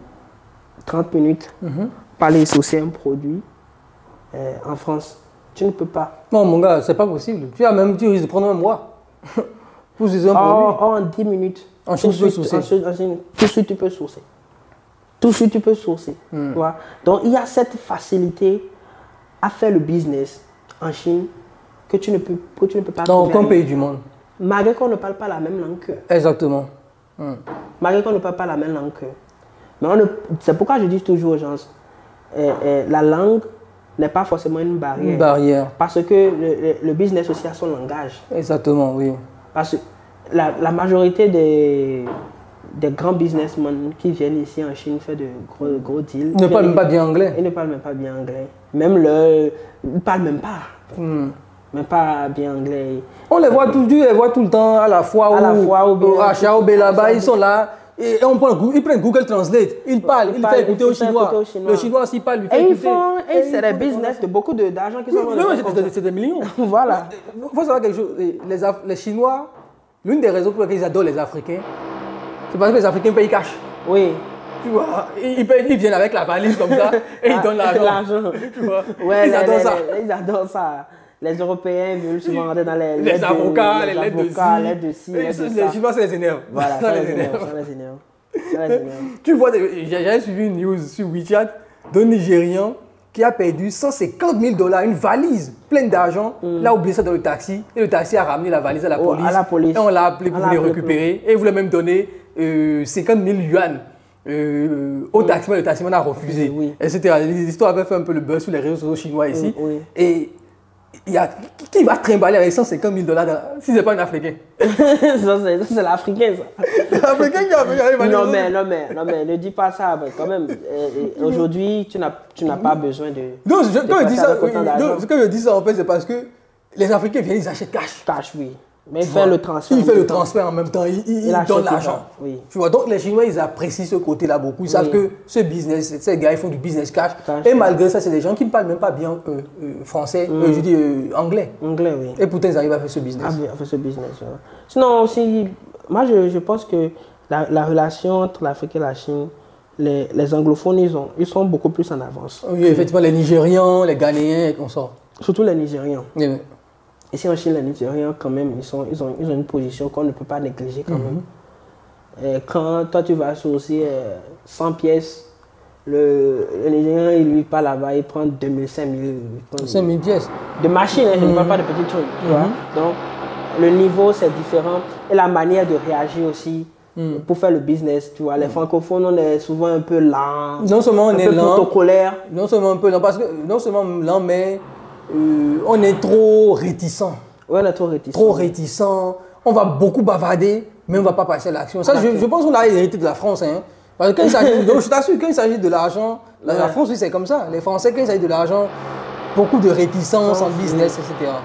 trente minutes mm-hmm. pour aller sourcer un produit euh, en France. Tu ne peux pas. Non, mon gars, c'est pas possible. Tu as même, tu risques de prendre un mois pour sourcer un oh, produit. Oh, en dix minutes. En Chine, tu peux sourcer. En Chine, tout de suite, tu peux sourcer. Tout de suite, tu peux sourcer. Mm. Tu vois? Donc, il y a cette facilité à faire le business en Chine que tu ne peux, que tu ne peux pas dans aucun pays du monde. Malgré qu'on ne parle pas la même langue qu'eux. Exactement. Mm. Malgré qu'on ne parle pas la même langue qu'eux. Mais c'est pourquoi je dis toujours aux gens, euh, euh, la langue n'est pas forcément une barrière. Une barrière. Parce que le, le, le business aussi a son langage. Exactement, oui. Parce que la, la majorité des, des grands businessmen qui viennent ici en Chine faire de gros, gros deals. Ils ne parlent même pas bien anglais. Ils ne parlent même pas bien anglais. Même le... Ils ne parlent même pas. Hmm. Même pas bien anglais. On les voit tout, les voit tout le temps à la fois à où, la fois où au Achat, au là-bas, ils sont là. Et on prend, ils prennent Google Translate, ils parlent, ils, ils font écouter au Chinois. au Chinois. Le Chinois aussi parle, lui fait et écouter. Ils font, et, et c'est des business de beaucoup d'argent qui sont oui, dans le c'est des millions. Voilà. Il faut savoir quelque chose, les, les Chinois, l'une des raisons pour lesquelles ils adorent les Africains, c'est parce que les Africains payent cash. Oui. Tu vois, ils, ils viennent avec la valise comme ça et ils donnent l'argent. Tu vois, ouais, ils les, adorent les, ça. Les, ils adorent ça. Les Européens veulent souvent rentrer dans les... Les avocats, les lettres de ci, les Chinois, ça les énerve. Voilà, ça les énerve. Ça les énerve. Tu vois, j'ai suivi une news sur WeChat d'un Nigérian qui a perdu cent cinquante mille dollars, une valise pleine d'argent. Mm. Il a oublié ça dans le taxi et le taxi a ramené la valise à la, oh, police, à la police. Et on l'a appelé pour les récupérer. Et il voulait même donner euh, cinquante mille yuan euh, au mm. taximan. Le taximan a refusé, oui. et cetera. L'histoire avait fait un peu le buzz sur les réseaux sociaux chinois ici. Mm, oui. Et il y a, qui va trimballer avec cent cinquante mille dollars si ce n'est pas un Africain? Ça, c'est l'Africain, ça. L'Africain qui a fait non mais, non, mais, non, mais ne dis pas ça. Quand même, aujourd'hui, tu n'as pas besoin de. Non, je, quand, je dis ça, oui, non, quand je dis ça, en fait, c'est parce que les Africains viennent, ils achètent cash. Cash, oui. Mais il fait le transfert. Il fait le transfert en même temps, il, il, il donne l'argent. Oui. Tu vois, donc les Chinois, ils apprécient ce côté-là beaucoup. Ils savent oui. que ce business, ces gars, ils font du business cash. cash et malgré ça, c'est des gens qui ne parlent même pas bien euh, euh, français, mm. euh, je dis euh, anglais. Anglais, oui. Et pourtant, ils arrivent à faire ce business. À faire ce business, ouais. Sinon, aussi, moi, je, je pense que la, la relation entre l'Afrique et la Chine, les, les anglophones, ils, ont, ils sont beaucoup plus en avance. Oui, effectivement, les Nigérians, les Ghanéens, on sort. Surtout les Nigérians. Oui, oui. Ici en Chine, les Nigérians, quand même, ils, sont, ils, ont, ils ont une position qu'on ne peut pas négliger quand mm-hmm. même. Et quand toi, tu vas sourcer euh, cent pièces, le, le Nigérian, il ne lui pas là-bas, il prend deux mille, cinq mille. cinq mille pièces. De machines, hein, je mm-hmm. ne parle pas de petits trucs. Tu mm-hmm. vois? Donc, le niveau, c'est différent. Et la manière de réagir aussi. Mm. Pour faire le business, tu vois, les mm. francophones, on est souvent un peu lent, non seulement on un est peu lent, protocolaire. Non seulement un peu lent, parce que non seulement lent, mais euh, on est trop réticent. Oui, on est trop réticent. Trop réticent. On va beaucoup bavarder, mais on ne va pas passer à l'action. Ça, je, je pense qu'on a hérité de la France. Hein. Parce que quand il s'agit, donc je t'assure, quand il s'agit de l'argent, la, ouais. la France, oui, c'est comme ça. Les Français, quand il s'agit de l'argent, beaucoup de réticence en business, et cetera.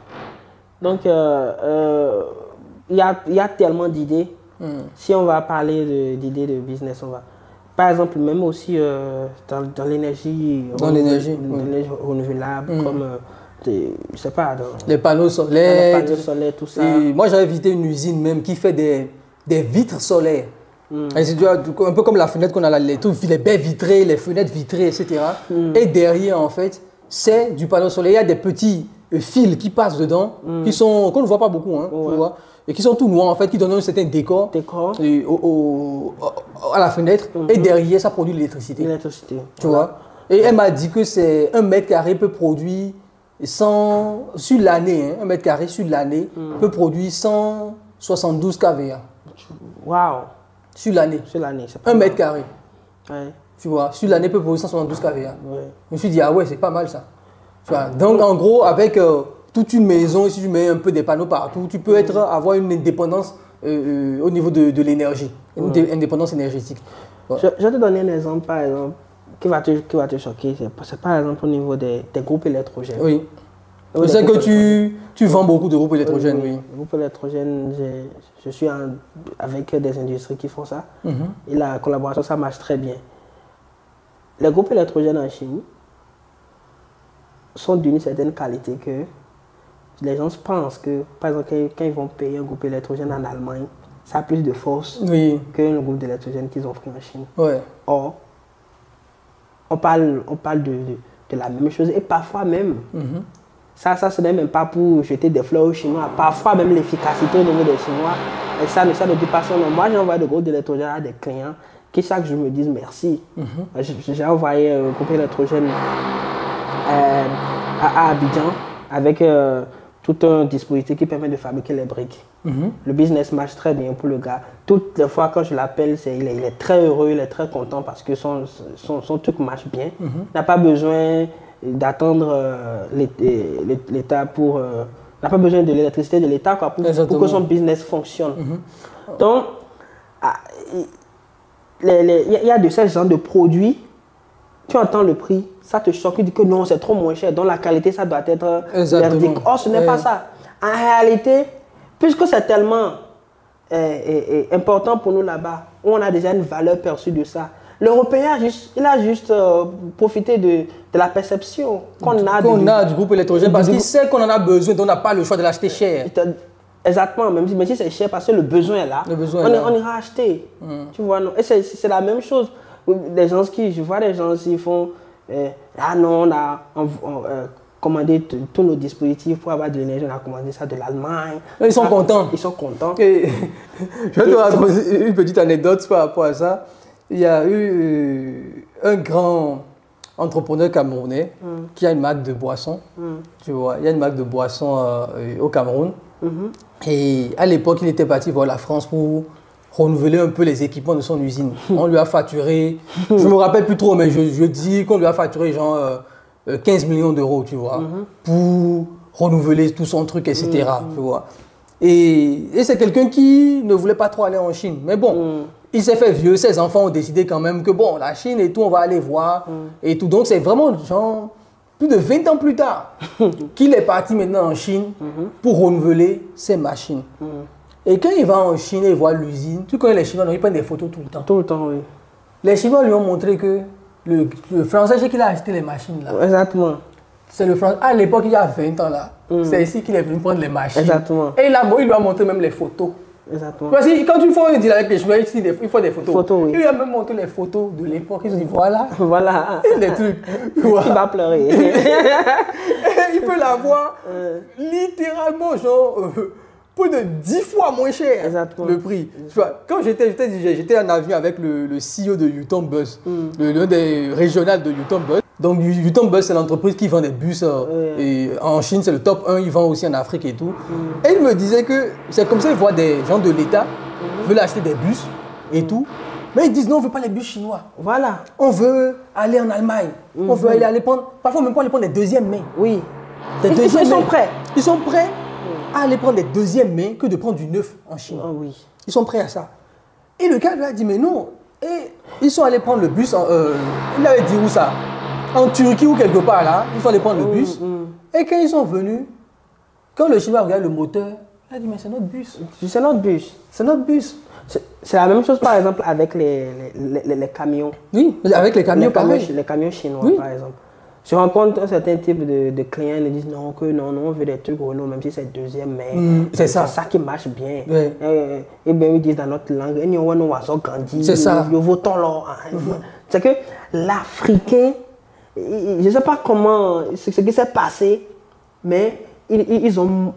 Donc, il euh, euh, y, a, y a tellement d'idées. Hmm. Si on va parler d'idées de, de business, on va. Par exemple, même aussi euh, dans, dans l'énergie renouvelable, hmm. comme, euh, des, je sais pas, dans, les panneaux solaires, les panneaux solaires, tout ça. Et moi, j'avais visité une usine même qui fait des, des vitres solaires. Hmm. Et c'est un peu comme la fenêtre qu'on a là, les, les baies vitrées, les fenêtres vitrées, et cetera. Hmm. Et derrière, en fait, c'est du panneau solaire. Il y a des petits euh, fils qui passent dedans, hmm. qui sont qu'on ne voit pas beaucoup, hein, ouais. tu vois. Et qui sont tout noirs en fait, qui donnent un certain décor, décor. Et au, au, au, à la fenêtre. Mm-hmm. Et derrière, ça produit de l'électricité. L'électricité. Tu voilà. vois. Et elle m'a dit que c'est un mètre carré peut produire cent, sur l'année, hein, un mètre carré sur l'année mm. peut produire cent soixante-douze kVA. Waouh. Sur l'année. Sur l'année, c'est pas un mal. mètre carré. Ouais. Tu vois, sur l'année peut produire cent soixante-douze kVA. Ouais. Je me suis dit, ah ouais, c'est pas mal ça. Tu vois. Donc en gros, avec euh, toute une maison, si tu mets un peu des panneaux partout, tu peux être, avoir une indépendance euh, euh, au niveau de, de l'énergie, une ouais. indépendance énergétique. Ouais. Je, je vais te donner un exemple, par exemple, qui va te, qui va te choquer. C'est par exemple au niveau des, des groupes électrogènes. Oui. Je sais que tu, tu vends beaucoup de groupes électrogènes, oui. oui. Les groupes électrogènes, je suis en, avec des industries qui font ça. Mm-hmm. Et la collaboration, ça marche très bien. Les groupes électrogènes en Chine sont d'une certaine qualité que les gens pensent que, par exemple, quand ils vont payer un groupe électrogène en Allemagne, ça a plus de force oui. que le groupe d'électrogène qu'ils ont pris en Chine. Ouais. Or, on parle, on parle de, de, de la même chose et parfois même, mm-hmm. ça, ça ce n'est même pas pour jeter des fleurs aux Chinois, parfois même l'efficacité au niveau des Chinois, et ça, ça ne dit pas son nom. Moi, j'ai envoyé des groupes d'électrogène à des clients qui chaque jour me disent merci. Mm-hmm. J'ai envoyé un groupe électrogène euh, à, à Abidjan avec euh, tout un dispositif qui permet de fabriquer les briques. Mm-hmm. Le business marche très bien pour le gars. Toutes les fois quand je l'appelle, il est, il est très heureux, il est très content parce que son, son, son truc marche bien. Mm-hmm. Il n'a pas besoin d'attendre euh, l'État pour... Euh, n'a pas besoin de l'électricité de l'État pour, pour que son business fonctionne. Mm-hmm. Donc, il y a de ces genres de produits, tu entends le prix, ça te choque, tu dis que non, c'est trop moins cher, donc la qualité, ça doit être merdique. Or, ce n'est ouais. pas ça. En réalité, puisque c'est tellement euh, euh, important pour nous là-bas, on a déjà une valeur perçue de ça. L'Européen, il a juste euh, profité de, de la perception qu'on a, qu du, a du groupe électrogène parce qu'il sait qu'on en a besoin, donc on n'a pas le choix de l'acheter cher. Exactement, même si, même si c'est cher parce que le besoin est là, le besoin on, est là. on ira acheter. Mm. Tu vois, non? Et c'est la même chose. Les gens qui, je vois des gens qui font euh, ah non, on a on, on, euh, commandé tous nos dispositifs pour avoir de l'énergie, on a commandé ça de l'Allemagne. Ils sont ah, contents. Ils sont contents. Et, je vais te raconter une petite anecdote par rapport à ça. Il y a eu euh, un grand entrepreneur camerounais mm. qui a une marque de boissons. Mm. Tu vois, il y a une marque de boissons euh, au Cameroun. Mm-hmm. Et à l'époque, il était parti voir la France pour renouveler un peu les équipements de son usine. On lui a facturé, je ne me rappelle plus trop, mais je, je dis qu'on lui a facturé genre euh, quinze millions d'euros, tu vois, mm-hmm. pour renouveler tout son truc, et cetera. Mm-hmm. Tu vois. Et, et c'est quelqu'un qui ne voulait pas trop aller en Chine. Mais bon, mm. il s'est fait vieux, ses enfants ont décidé quand même que bon, la Chine et tout, on va aller voir. Mm. Et tout. Donc c'est vraiment genre plus de vingt ans plus tard qu'il est parti maintenant en Chine mm-hmm. pour renouveler ses machines. Mm. Et quand il va en Chine et voit l'usine, tu connais les Chinois, ils prennent des photos tout le temps. Tout le temps, oui. Les Chinois lui ont montré que le, le Français chez qui a acheté les machines là. Exactement. C'est le Français. À l'époque, il y a vingt ans là. Mm. C'est ici qu'il est venu prendre les machines. Exactement. Et il, a, il lui a montré même les photos. Exactement. Parce que quand tu fais un deal avec les Chinois, il faut des photos. Photos, oui. Il a même montré les photos de l'époque. Ils ont dit voilà. Voilà. Des trucs. Il va pleurer. Il peut l'avoir euh. littéralement, genre, euh, plus de dix fois moins cher. Exactement. Le prix. Tu vois, quand j'étais j'étais en avion avec le, le C E O de Yutong Bus, mm. l'un des régionales de Yutong Bus. Donc, Yutong Bus, c'est l'entreprise qui vend des bus. Euh, oui. Et en Chine, c'est le top un. Ils vendent aussi en Afrique et tout. Mm. Et il me disait que c'est comme ça, ils voient des gens de l'État mm. veulent acheter des bus et mm. tout. Mais ils disent non, on ne veut pas les bus chinois. Voilà. On veut aller en Allemagne. Mm. On veut aller, aller prendre. Parfois, même pas aller prendre des deuxièmes mains. Oui. Des ils, deuxièmes ils sont prêts. Ils sont prêts mm. à aller prendre des deuxièmes mains que de prendre du neuf en Chine. Oh, oui. Ils sont prêts à ça. Et le gars lui a dit mais non. Et ils sont allés prendre le bus. En, euh, il avait dit où ça? En Turquie ou quelque part là, ils sont allés prendre le bus. Mmh, mmh. Et quand ils sont venus, quand le Chinois regarde le moteur, il a dit mais c'est notre bus. C'est notre bus. C'est notre bus. C'est la même chose par exemple avec les, les, les, les camions. Oui, avec les camions, les camions, les camions chinois oui. par exemple. Je rencontre un certain type de, de clients, ils disent non, que non, non, on veut des trucs Renault, même si c'est deuxième, mais mmh, c'est ça. ça qui marche bien. Oui. Et, et bien ils disent dans notre langue, c'est ça. C'est que l'Africain, je ne sais pas comment, ce qui s'est passé, mais ils, ils ont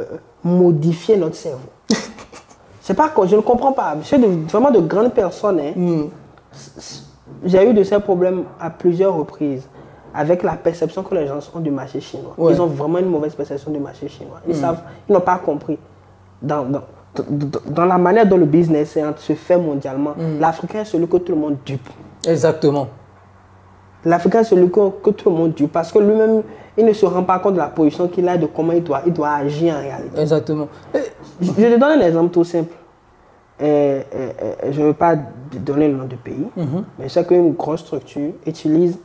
modifié notre cerveau. C'est pas, je ne comprends pas. C'est vraiment de grandes personnes. Hein. Mm. J'ai eu de ces problèmes à plusieurs reprises avec la perception que les gens ont du marché chinois. Ouais. Ils ont vraiment une mauvaise perception du marché chinois. Ils mm. savent, ils n'ont pas compris. Dans, dans, dans la manière dont le business se fait mondialement, mm. l'Africain est celui que tout le monde dupe. Exactement. L'Africain, c'est celui que, que tout le monde tue parce que lui-même, il ne se rend pas compte de la position qu'il a, de comment il doit, il doit agir en réalité. Exactement. Je, je te donne un exemple tout simple. Et, et, et, je ne veux pas donner le nom du pays, mm-hmm. mais c'est qu'une grosse structure utilise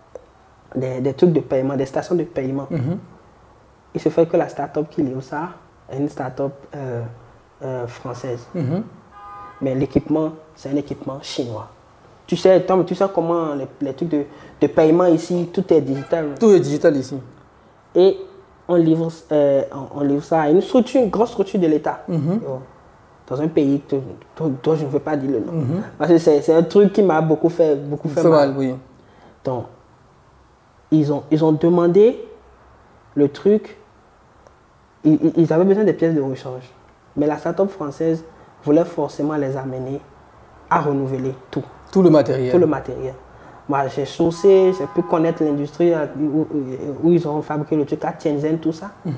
des, des trucs de paiement, des stations de paiement. Mm-hmm. Il se fait que la start-up qui livre ça est une start-up euh, euh, française. Mm-hmm. Mais l'équipement, c'est un équipement chinois. Tu sais, Tom, tu sais comment les, les trucs de, de paiement ici, tout est digital. Tout est digital ici. Et on livre, euh, on, on livre ça à une structure, une grosse structure de l'État. Mm-hmm. Dans un pays dont je ne veux pas dire le nom. Mm-hmm. Parce que c'est un truc qui m'a beaucoup fait, beaucoup fait, fait mal. mal oui. Donc, ils ont, ils ont demandé le truc, ils, ils avaient besoin des pièces de rechange. Mais la start-up française voulait forcément les amener à renouveler tout. Tout le matériel. Tout le matériel. Moi, j'ai sourcé, j'ai pu connaître l'industrie où, où ils ont fabriqué le truc à Shenzhen, tout ça. Mm-hmm.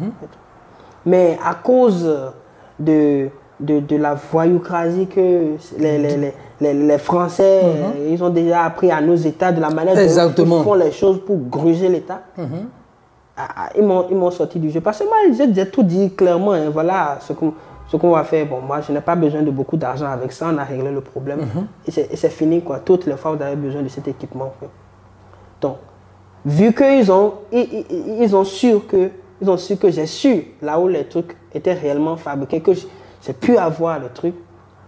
Mais à cause de, de, de la voyoucrasie que les, les, les, les, les Français, mm-hmm. ils ont déjà appris à nos États, de la manière dont ils font les choses pour gruger l'État, mm-hmm. ils m'ont sorti du jeu. Parce que moi, j'ai tout dit clairement, hein, voilà ce qu'on... Ce qu'on va faire, bon, moi, je n'ai pas besoin de beaucoup d'argent avec ça, on a réglé le problème. Mm-hmm. Et c'est fini, quoi. Toutes les fois, vous avez besoin de cet équipement. Quoi. Donc, vu qu'ils ont, ils, ils, ils ont su que, ils ont su que j'ai su là où les trucs étaient réellement fabriqués, que j'ai pu avoir le truc,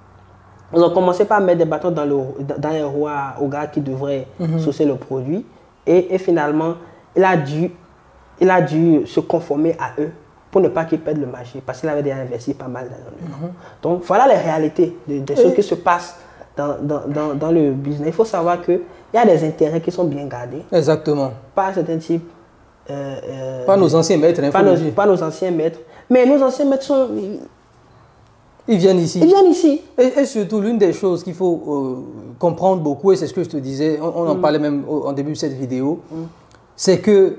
ils ont commencé par mettre des bâtons dans, le, dans les roues au gars qui devrait mm-hmm. sourcer le produit. Et, et finalement, il a, dû, il a dû se conformer à eux, pour ne pas qu'ils perdent le marché, parce qu'il avait déjà investi pas mal d'argent. Mm-hmm. Donc voilà les réalités de, de ce qui se passe dans, dans, dans, dans le business. Il faut savoir qu'il y a des intérêts qui sont bien gardés. Exactement. Par certains types. Euh, euh, pas nos anciens maîtres. Pas nos, pas nos anciens maîtres. Mais nos anciens maîtres sont... Ils, ils viennent ici. Ils viennent ici. Et, et surtout, l'une des choses qu'il faut euh, comprendre beaucoup, et c'est ce que je te disais, on, on en mm. parlait même au, en début de cette vidéo, mm. c'est que...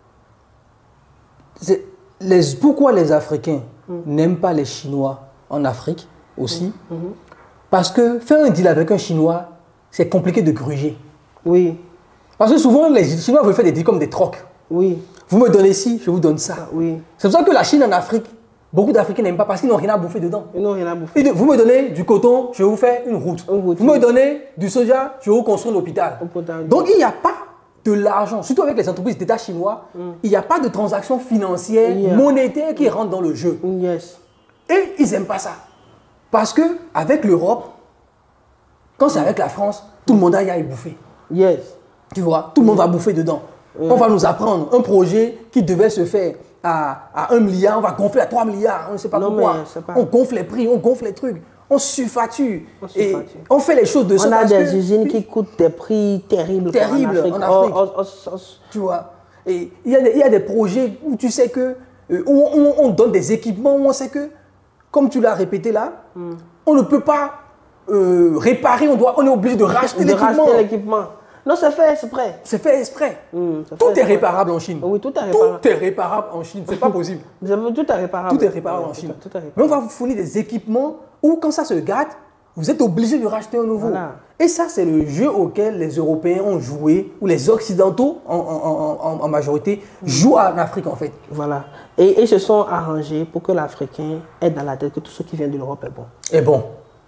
Les, pourquoi les Africains mm. n'aiment pas les Chinois en Afrique aussi? Mm. Mm-hmm. Parce que faire un deal avec un Chinois, c'est compliqué de gruger. Oui. Parce que souvent, les Chinois veulent faire des deals comme des trocs. Oui. Vous me donnez ci, je vous donne ça. Ah, oui. C'est pour ça que la Chine en Afrique, beaucoup d'Africains n'aiment pas parce qu'ils n'ont rien à bouffer dedans. Ils n'ont rien à bouffer. Vous me donnez du coton, je vais vous faire une route. Une route vous oui. me donnez du soja, je vais vous construire un hôpital. Donc, il n'y a pas de l'argent, surtout avec les entreprises d'État chinois, mm. il n'y a pas de transactions financières, yeah. monétaires qui rentrent dans le jeu. Yes. Et ils n'aiment pas ça. Parce qu'avec l'Europe, quand c'est mm. avec la France, tout le monde a y à y bouffer. Yes. Tu vois, tout le monde mm. va bouffer dedans. Mmh. On va nous apprendre un projet qui devait se faire à, à un milliard, on va gonfler à trois milliards, on ne sait pas Non, pourquoi. Pas... On gonfle les prix, on gonfle les trucs, on surfacture. On, et on fait les choses de ça. On a des que, usines qui coûtent des prix terribles. Terribles en Afrique. En Afrique. Oh, oh, oh, oh. Tu vois. Et il y, a des, il y a des projets où tu sais que, euh, où on, on donne des équipements, où on sait que, comme tu l'as répété là, mm. on ne peut pas euh, réparer, on, doit, on est obligé de racheter l'équipement. Non, c'est fait exprès. C'est fait exprès. Mm, tout fait est réparable en Chine. Oui, tout est réparable. Tout est réparable en Chine, c'est pas possible. Tout est réparable. Tout est réparable en Chine. Tout, tout est réparable. Mais on va vous fournir des équipements où, quand ça se gâte, vous êtes obligé de racheter un nouveau. Voilà. Et ça, c'est le jeu auquel les Européens ont joué, ou les Occidentaux en, en, en, en majorité jouent en Afrique en fait. Voilà. Et ils se sont arrangés pour que l'Africain ait dans la tête que tout ce qui vient de l'Europe est bon. Est bon.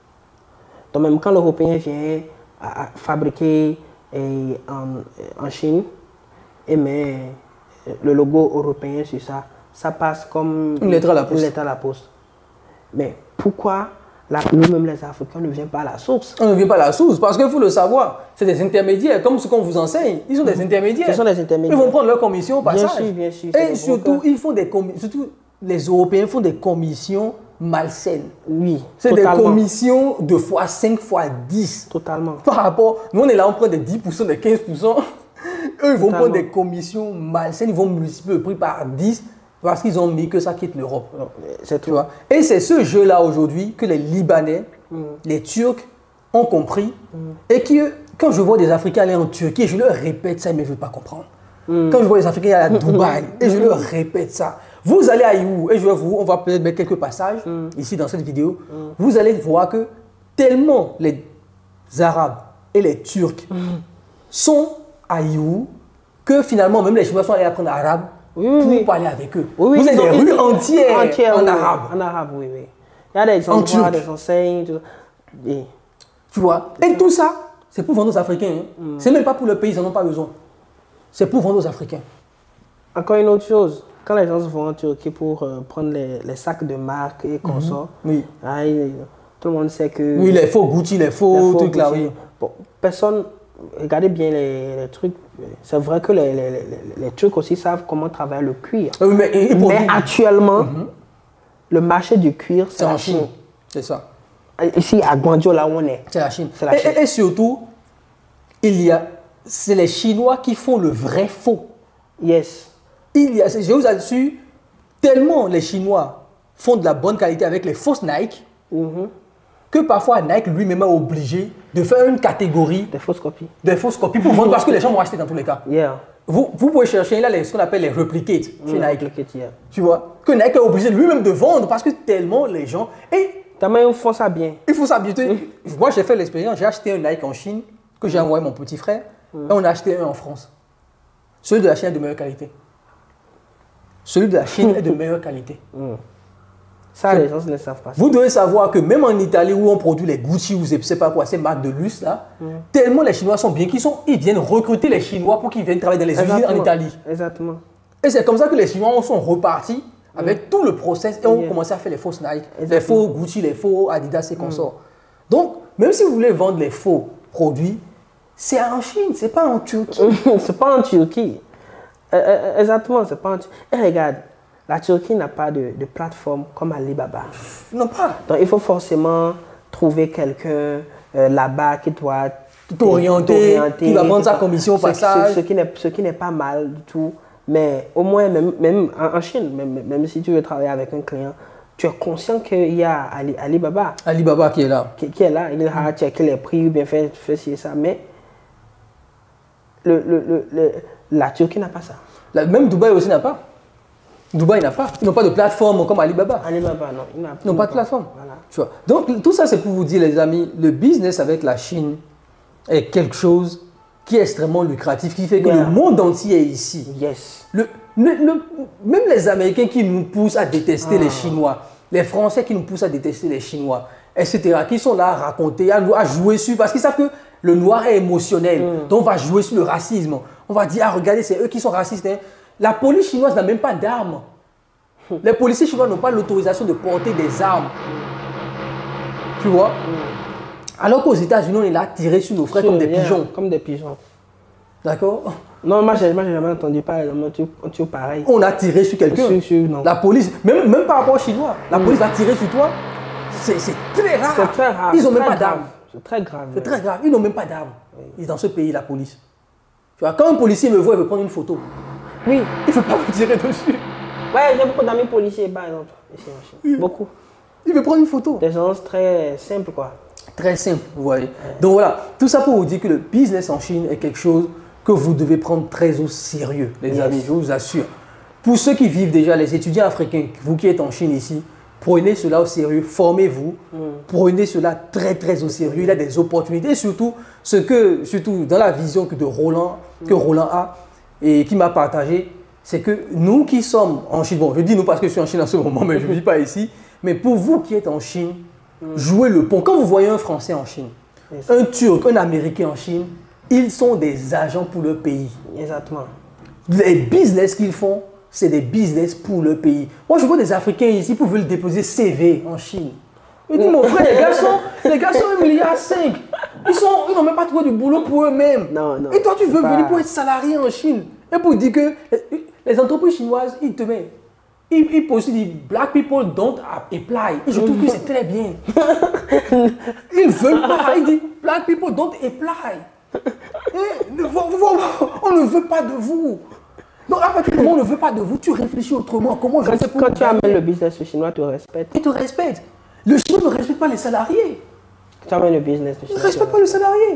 Donc même quand l'Européen vient à fabriquer et en, en Chine et met le logo européen sur ça, ça passe comme une lettre à la poste. Une lettre à la poste. Mais pourquoi nous-mêmes les Africains ne viennent pas à la source? On ne vient pas à la source parce qu'il faut le savoir, c'est des intermédiaires, comme ce qu'on vous enseigne. Ils sont des intermédiaires. Ce sont des intermédiaires. Ils vont prendre leur commission au passage. Bien sûr, bien sûr. Et surtout, ils font des surtout les Européens font des commissions malsaines. Oui. C'est des commissions de fois cinq, fois dix. Totalement. Par rapport, nous on est là, on prend des dix pour cent, des quinze pour cent. Eux, ils vont Totalement. prendre des commissions malsaines, ils vont multiplier le prix par dix parce qu'ils ont mis que ça quitte l'Europe. C'est tu vois. Et c'est ce jeu-là aujourd'hui que les Libanais, mm. les Turcs ont compris. Mm. Et qui, quand je vois des Africains aller en Turquie, je leur répète ça, mais ils ne veulent pas comprendre. Mm. Quand je vois des Africains aller à Dubaï, et je leur répète ça. Vous allez à Iou, et je vais vous, on va peut-être mettre quelques passages mm. ici dans cette vidéo. Mm. Vous allez voir que tellement les Arabes et les Turcs mm. sont à Iou que finalement même les Chinois sont allés apprendre arabe oui, oui, pour oui. parler avec eux. Oui, vous oui, avez des rues entières, entières en oui, arabe. En arabe, oui, oui. Il y a des endroits, des enseignes. Tout. Et... Tu vois. Et tout ça, c'est pour vendre aux Africains. Hein. Mm. C'est même pas pour le pays, ils n'en ont pas besoin. C'est pour vendre aux Africains. Encore une autre chose. Quand les gens vont en Turquie pour euh, prendre les, les sacs de marque et consorts, mm-hmm. oui. ah, il, tout le monde sait que... Oui, les faux Gucci, les faux, faux trucs là, oui. Bon, personne... Regardez bien les, les trucs. C'est vrai que les, les, les, les Turcs aussi savent comment travailler le cuir. Oui, mais, et, et mais actuellement, mm-hmm. le marché du cuir, c'est en la Chine. Chine. C'est ça. Ici, à Guangzhou, là où on est. C'est la Chine. La et, Chine. Et, et surtout, il y a... C'est les Chinois qui font le vrai faux. Yes. Il y a, je vous assure, tellement les Chinois font de la bonne qualité avec les fausses Nike, mm-hmm. que parfois Nike lui-même est obligé de faire une catégorie des fausses copies. Des fausses copies pour vendre parce que les gens vont acheter dans tous les cas. Yeah. Vous, vous pouvez chercher là les, ce qu'on appelle les replicates chez mm, Nike. Replicate, yeah. Tu vois, que Nike est obligé lui-même de vendre parce que tellement les gens. Et tellement ils font ça bien. Il faut s'habituer. Mm. Moi j'ai fait l'expérience, j'ai acheté un Nike en Chine que j'ai envoyé à mon petit frère mm. et on a acheté un en France. Celui de la Chine est de meilleure qualité. Celui de la Chine est de meilleure qualité. Mm. Ça, les gens ne le savent pas. Vous devez savoir que même en Italie où on produit les Gucci ou je ne sais pas quoi, ces marques de luxe là, mm. tellement les Chinois sont bien qu'ils sont, ils viennent recruter les Chinois pour qu'ils viennent travailler dans les Exactement. usines en Italie. Exactement. Et c'est comme ça que les Chinois sont repartis mm. avec tout le process et ont yeah. commencé à faire les fausses Nike, Exactement. les faux Gucci, les faux Adidas et consorts. Mm. Donc, même si vous voulez vendre les faux produits, c'est en Chine, c'est pas en Turquie. C'est pas en Turquie. Euh, exactement, c'est pas en Turquie. Et regarde, la Turquie n'a pas de, de plateforme comme Alibaba. Non, pas. Donc, il faut forcément trouver quelqu'un euh, là-bas qui doit t'orienter, qui va prendre sa commission au passage. Ce, ce qui n'est pas mal du tout. Mais au moins, même, même en Chine, même, même si tu veux travailler avec un client, tu es conscient qu'il y a Ali, Alibaba. Alibaba qui est là. Qui, qui est là. Il a mm. checké les prix, bien fait, fait ci et ça. Mais le, le, le, le, la Turquie n'a pas ça. La, même Dubaï aussi n'a pas. Dubaï n'a pas. Ils n'ont pas de plateforme comme Alibaba. Alibaba, non. Ils n'ont pas de plateforme. Voilà. Tu vois. Donc, tout ça, c'est pour vous dire, les amis, le business avec la Chine est quelque chose qui est extrêmement lucratif, qui fait que yeah. le monde entier est ici. Yes. Le, le, le, même les Américains qui nous poussent à détester ah. les Chinois, les Français qui nous poussent à détester les Chinois, et cetera, qui sont là à raconter, à, à jouer sur, parce qu'ils savent que le noir est émotionnel. Mm. Donc, on va jouer sur le racisme. On va dire, ah, regardez, c'est eux qui sont racistes. Hein. La police chinoise n'a même pas d'armes. Les policiers chinois n'ont pas l'autorisation de porter des armes. Tu vois? Alors qu'aux États-Unis, on est là tiré sur nos frères comme des yeah, pigeons. Comme des pigeons. D'accord? Non, moi, j'ai jamais entendu parler d'un truc, un truc pareil. On a tiré sur quelqu'un. La police, même, même par rapport aux Chinois, la mm. police a tiré sur toi. C'est très rare. C'est très rare. Ils n'ont même pas d'armes. C'est très grave. C'est très grave. Ils n'ont même pas d'armes. Oui. Dans ce pays, la police. Tu vois, quand un policier me voit, il veut prendre une photo. Oui. Il ne veut pas me tirer dessus. Ouais, j'ai beaucoup d'amis policiers, par exemple. Ici en Chine. Oui. Beaucoup. Il veut prendre une photo. Des gens très simples, quoi. Très simple, vous voyez. Ouais. Donc voilà, tout ça pour vous dire que le business en Chine est quelque chose que vous devez prendre très au sérieux, les yes. amis, je vous assure. Pour ceux qui vivent déjà, les étudiants africains, vous qui êtes en Chine ici, prenez cela au sérieux, formez-vous, mm. prenez cela très très au sérieux. Il y a des opportunités, et surtout, ce que, surtout dans la vision que, de Roland, mm. que Roland a et qui m'a partagé, c'est que nous qui sommes en Chine, bon, je dis nous parce que je suis en Chine en ce moment, mais je ne vis pas ici, mais pour vous qui êtes en Chine, mm. jouez le pont. Quand vous voyez un Français en Chine, yes. un Turc, un Américain en Chine, ils sont des agents pour le pays. Exactement. Les business qu'ils font, c'est des business pour le pays. Moi, je vois des Africains ici pour veulent déposer C V en Chine. Je dis, mon frère, les gars sont, les gars sont un milliard cinq. Ils sont, ils n'ont même pas trouvé du boulot pour eux-mêmes. Non, non. Et toi, tu veux pas... venir pour être salarié en Chine. Et pour dire que les entreprises chinoises, ils te mettent. Ils, ils postulent, ils disent, Black people don't apply. Et je trouve que c'est très bien. Ils veulent pas. Ils disent, Black people don't apply. Et, on ne veut pas de vous. Donc à partir du moment où on ne veut pas de vous, tu réfléchis autrement. Comment je quand fais tu, quand tu amènes le business, le chinois te respecte. Il te respecte. Le chinois ne respecte pas les salariés. Tu amènes le business, le chinois. Il ne respecte pas le salarié.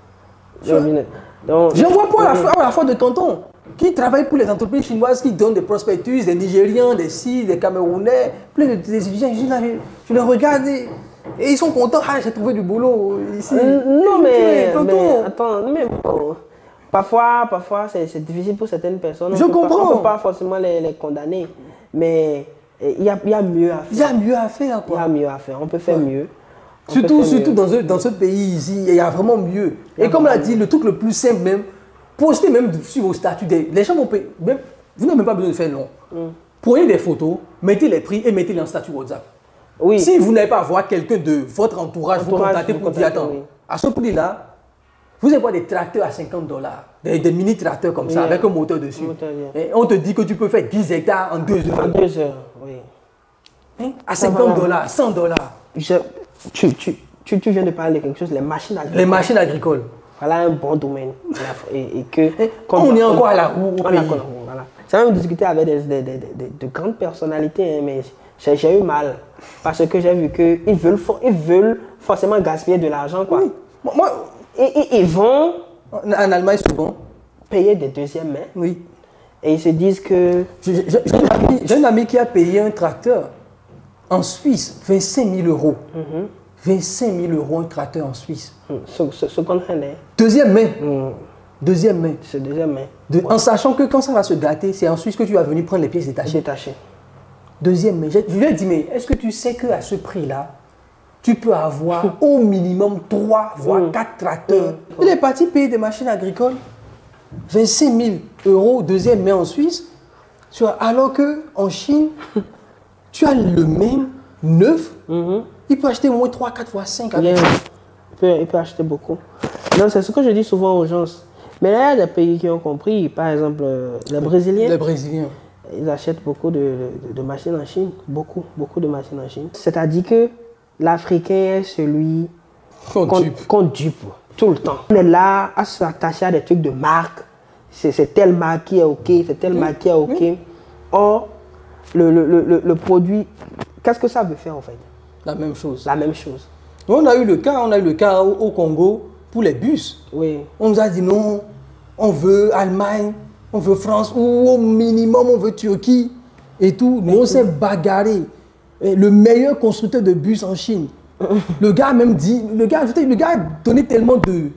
J'en vois pas à la, fois, à la fois de tonton qui travaille pour les entreprises chinoises qui donnent des prospectus, des Nigériens, des Sids, des Camerounais, plein de des étudiants. Je, je les regarde et, et ils sont contents. Ah, j'ai trouvé du boulot ici. Non, mais, mais attends, mais bon. Parfois, parfois c'est difficile pour certaines personnes. Je on comprends. Pas, on ne peut pas forcément les, les condamner. Mais il y a, y a mieux à faire. Il y a mieux à faire. Il y a mieux à faire. On peut faire ouais. mieux. On surtout faire surtout mieux. Dans, ce, dans ce pays ici, il y a vraiment mieux. Et comme l'a dit, le truc le plus simple même, postez même sur vos statuts. Des, les gens vont payer. Même, vous n'avez même pas besoin de faire long. Mm. Prenez des photos, mettez les prix et mettez-les en statut WhatsApp. Oui. Si vous n'avez pas à voir quelqu'un de votre entourage, entourage vous contactez pour dire attends, oui. à ce prix-là, vous allez voir des tracteurs à cinquante dollars, des, des mini-tracteurs comme ça, yeah. avec un moteur dessus. Moteur, yeah. Et on te dit que tu peux faire dix hectares en deux heures. En deux heures, oui. Hein? À cinquante dollars, cent dollars. Tu, tu, tu, tu viens de parler de quelque chose, les machines agricoles. Les machines agricoles. Voilà un bon domaine. Et, et que, et on est encore à la roue au pays. Voilà. J'ai même discuté avec des, des, des, des, de grandes personnalités, hein, mais j'ai eu mal. Parce que j'ai vu qu'ils veulent, ils veulent forcément gaspiller de l'argent. Oui. Moi, Et, et ils vont en Allemagne souvent payer des deuxièmes mains. Oui. Et ils se disent que... J'ai un ami qui a payé un tracteur en Suisse, vingt-cinq mille euros. Mm-hmm. vingt-cinq mille euros un tracteur en Suisse. Mm. Second hand. Deuxième main. Mm. Deuxième main. C'est deuxième main. De, ouais. En sachant que quand ça va se gâter, c'est en Suisse que tu vas venir prendre les pièces détachées. Détachées. Deuxième main. Je lui ai dit, mais est-ce que tu sais qu'à ce prix-là, tu peux avoir au minimum trois voire mmh. quatre tracteurs. Mmh. Il est parti payer des machines agricoles, vingt-cinq mille euros, deuxième main en Suisse, alors qu'en Chine, tu as le même neuf, mmh. il peut acheter au moins trois, quatre fois cinq. Yeah. Il, peut, il peut acheter beaucoup. Non, c'est ce que je dis souvent aux gens. Mais là, il y a des pays qui ont compris, par exemple, les Brésiliens. Les Brésiliens. Ils achètent beaucoup de, de, de machines en Chine, beaucoup, beaucoup de machines en Chine. C'est-à-dire que l'Africain est celui qu'on qu dupe. Qu dupe tout le temps. On est là à s'attacher à des trucs de marque. C'est telle marque qui est OK, c'est telle oui. marque qui est OK. Oui. Or, le, le, le, le produit, qu'est-ce que ça veut faire en fait? La même chose. La même chose. On a eu le cas, on a eu le cas au, au Congo pour les bus. Oui. On nous a dit non, on veut Allemagne, on veut France, ou au minimum on veut Turquie et tout. Nous, on s'est bagarré. Le meilleur constructeur de bus en Chine. Le gars a même dit, le gars, le gars a donné tellement de...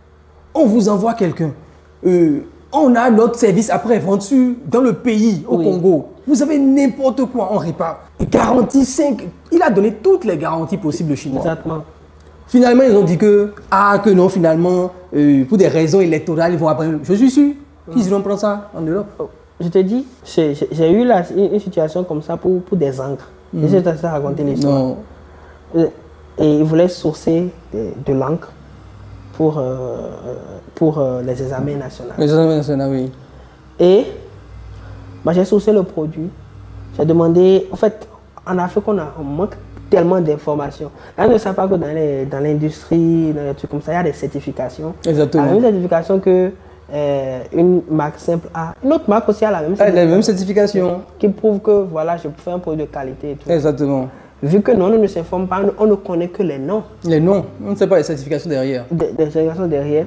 On vous envoie quelqu'un. Euh, on a notre service après vendu dans le pays, au oui. Congo. Vous avez n'importe quoi, on répare. Garantie cinq. Il a donné toutes les garanties possibles aux Chinois. Exactement. Finalement, ils ont dit que, ah, que non, finalement, euh, pour des raisons électorales, ils vont apprendre. Je suis sûr qu'ils vont prendre ça en Europe. Oh, je te dis, j'ai eu la, une situation comme ça pour, pour des encres. Mmh. Et j'ai raconté l'histoire. Et ils voulaient sourcer de, de l'encre pour, euh, pour euh, les examens nationaux. Les examens nationaux, oui. Et bah, j'ai sourcé le produit. J'ai demandé, en fait, en Afrique, on, a, on manque tellement d'informations. Là, on ne sait pas que dans l'industrie, dans, dans les trucs comme ça, il y a des certifications. Exactement. Il y a une certification que euh, une marque simple a. Une autre marque aussi a la même certification. Ah, la même certification. Qui prouve que voilà, je fais un produit de qualité et tout. Exactement. Vu que non, on ne s'informe pas, on ne connaît que les noms. Les noms, on ne sait pas les certifications derrière. Des, des certifications derrière.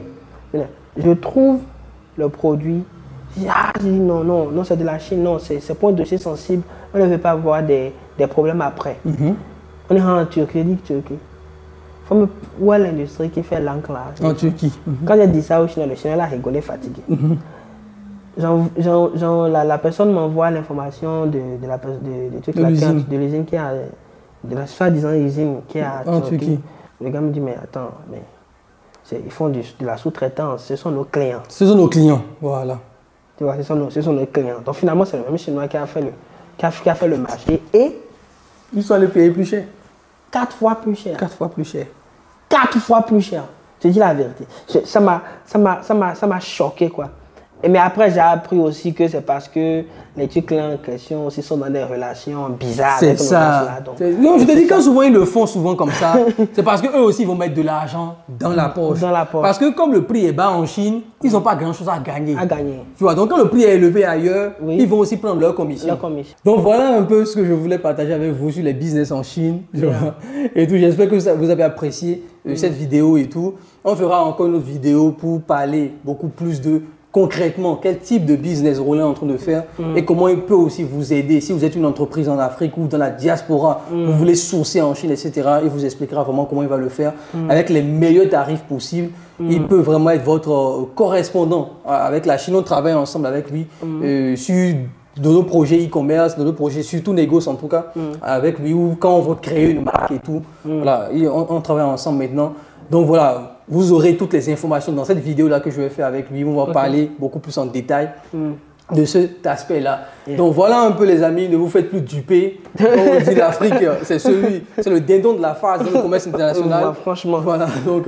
Je trouve le produit. Ah, je dis non, non, non, c'est de la Chine, non, c'est pour un dossier sensible. On ne veut pas avoir des, des problèmes après. Mm-hmm. On est en Turquie, je dis Turquie. Me... Où est l'industrie qui fait l'encre là? En Turquie. Mm-hmm. Quand j'ai dit ça au Chinois, le Chinois a rigolé, fatigué. Mm-hmm. genre, genre, genre, la, la personne m'envoie l'information de, de la de, de, de, l'usine qui a, de la soi-disant usine qui est à en Turquie. Turquie. Le gars me dit, mais attends, mais ils font du, de la sous-traitance, ce sont nos clients. Ce sont nos clients, voilà. Tu vois, ce sont nos, ce sont nos clients. Donc finalement, c'est le même Chinois qui a fait le, qui a, qui a fait le marché et ils sont allés payer plus cher. Quatre fois plus cher. Quatre fois plus cher. Quatre fois plus cher. Je te dis la vérité. Je, ça m'a, ça m'a, ça m'a, ça m'a choqué quoi. Et mais après, j'ai appris aussi que c'est parce que les clients en question aussi sont dans des relations bizarres. C'est ça. Donc, non, je te dis, quand souvent ils le font souvent comme ça, c'est parce qu'eux aussi ils vont mettre de l'argent dans la poche. Dans la poche. Parce que comme le prix est bas en Chine, ils n'ont pas grand chose à gagner. À gagner. Tu vois, donc quand le prix est élevé ailleurs, oui. ils vont aussi prendre leur commission. Leur commission. Donc voilà un peu ce que je voulais partager avec vous sur les business en Chine. Tu yeah. vois, et tout. J'espère que ça, vous avez apprécié euh, mm. cette vidéo et tout. On fera encore une autre vidéo pour parler beaucoup plus de concrètement, quel type de business Roland est en train de faire mm. et comment il peut aussi vous aider. Si vous êtes une entreprise en Afrique ou dans la diaspora, mm. vous voulez sourcer en Chine, et cetera. Il vous expliquera vraiment comment il va le faire mm. avec les meilleurs tarifs possibles. Mm. Il peut vraiment être votre euh, correspondant avec la Chine. On travaille ensemble avec lui mm. euh, sur de nos projets e-commerce, de nos projets, surtout négoce en tout cas, mm. avec lui ou quand on veut créer une marque et tout. Mm. Voilà, on, on travaille ensemble maintenant. Donc voilà. Vous aurez toutes les informations dans cette vidéo-là que je vais faire avec lui. On va okay. parler beaucoup plus en détail mm. de cet aspect-là. Yeah. Donc voilà un peu les amis, ne vous faites plus duper. Comme on dit, l'Afrique, c'est celui, c'est le dindon de la phase dans le commerce international. Ouais, franchement. Voilà, donc.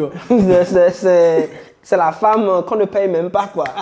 C'est la femme qu'on ne paye même pas, quoi.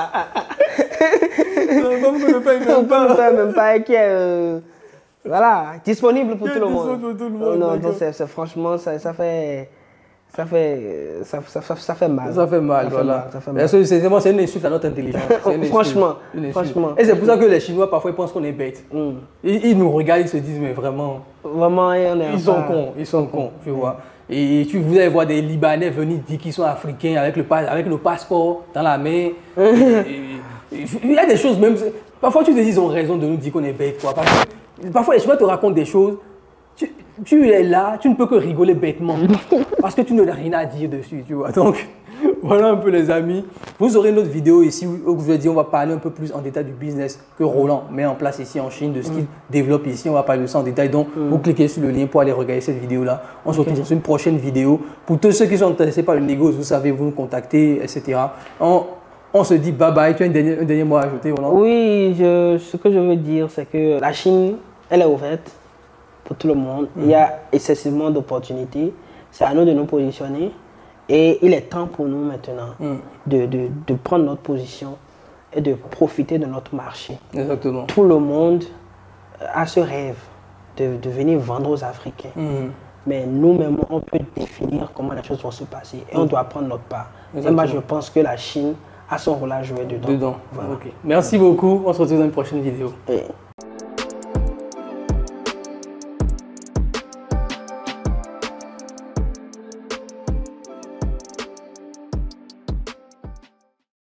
La femme qu'on ne paye même pas. Qu'on ne paye même pas et qui est euh, voilà, disponible pour tout le monde. Pour tout le monde. Non, donc c'est franchement, ça, ça fait... Ça fait, ça, ça, ça, ça fait mal. Ça fait mal, ça voilà. C'est une insulte à notre intelligence. Une franchement, une franchement. Et c'est pour ça que les Chinois, parfois, ils pensent qu'on est bêtes. Mm. Ils, ils nous regardent, ils se disent, mais vraiment, vraiment on est ils sont cons, ils sont cons, tu vois. Et tu, vous allez voir des Libanais venir dire qu'ils sont africains avec le, avec le passeport dans la main. et, et, il y a des choses même, parfois tu te dis, ils ont raison de nous dire qu'on est bêtes, quoi. Parce que, parfois, les Chinois te racontent des choses. Tu, tu es là, tu ne peux que rigoler bêtement parce que tu n'as rien à dire dessus, tu vois. Donc, voilà un peu les amis. Vous aurez une autre vidéo ici où je vous ai dit, on va parler un peu plus en détail du business que Roland met en place ici en Chine, de ce qu'il mm. développe ici. On va parler de ça en détail. Donc, mm. vous cliquez sur le lien pour aller regarder cette vidéo-là. On se retrouve okay. dans une prochaine vidéo. Pour tous ceux qui sont intéressés par le négoce, vous savez, vous nous contactez, et cetera. On, on se dit bye bye. Tu as un dernier, un dernier mot à ajouter, Roland? Oui, je, ce que je veux dire, c'est que la Chine, elle est ouverte pour tout le monde. Mm. Il y a excessivement d'opportunités. C'est à nous de nous positionner. Et il est temps pour nous maintenant mm. de, de, de prendre notre position et de profiter de notre marché. Exactement. Tout le monde a ce rêve de, de venir vendre aux Africains. Mm. Mais nous-mêmes, on peut définir comment les choses vont se passer. Et mm. on doit prendre notre part. Exactement. Et moi, je pense que la Chine a son rôle à jouer dedans. Dedans. Voilà. Okay. Merci beaucoup. On se retrouve dans une prochaine vidéo. Et...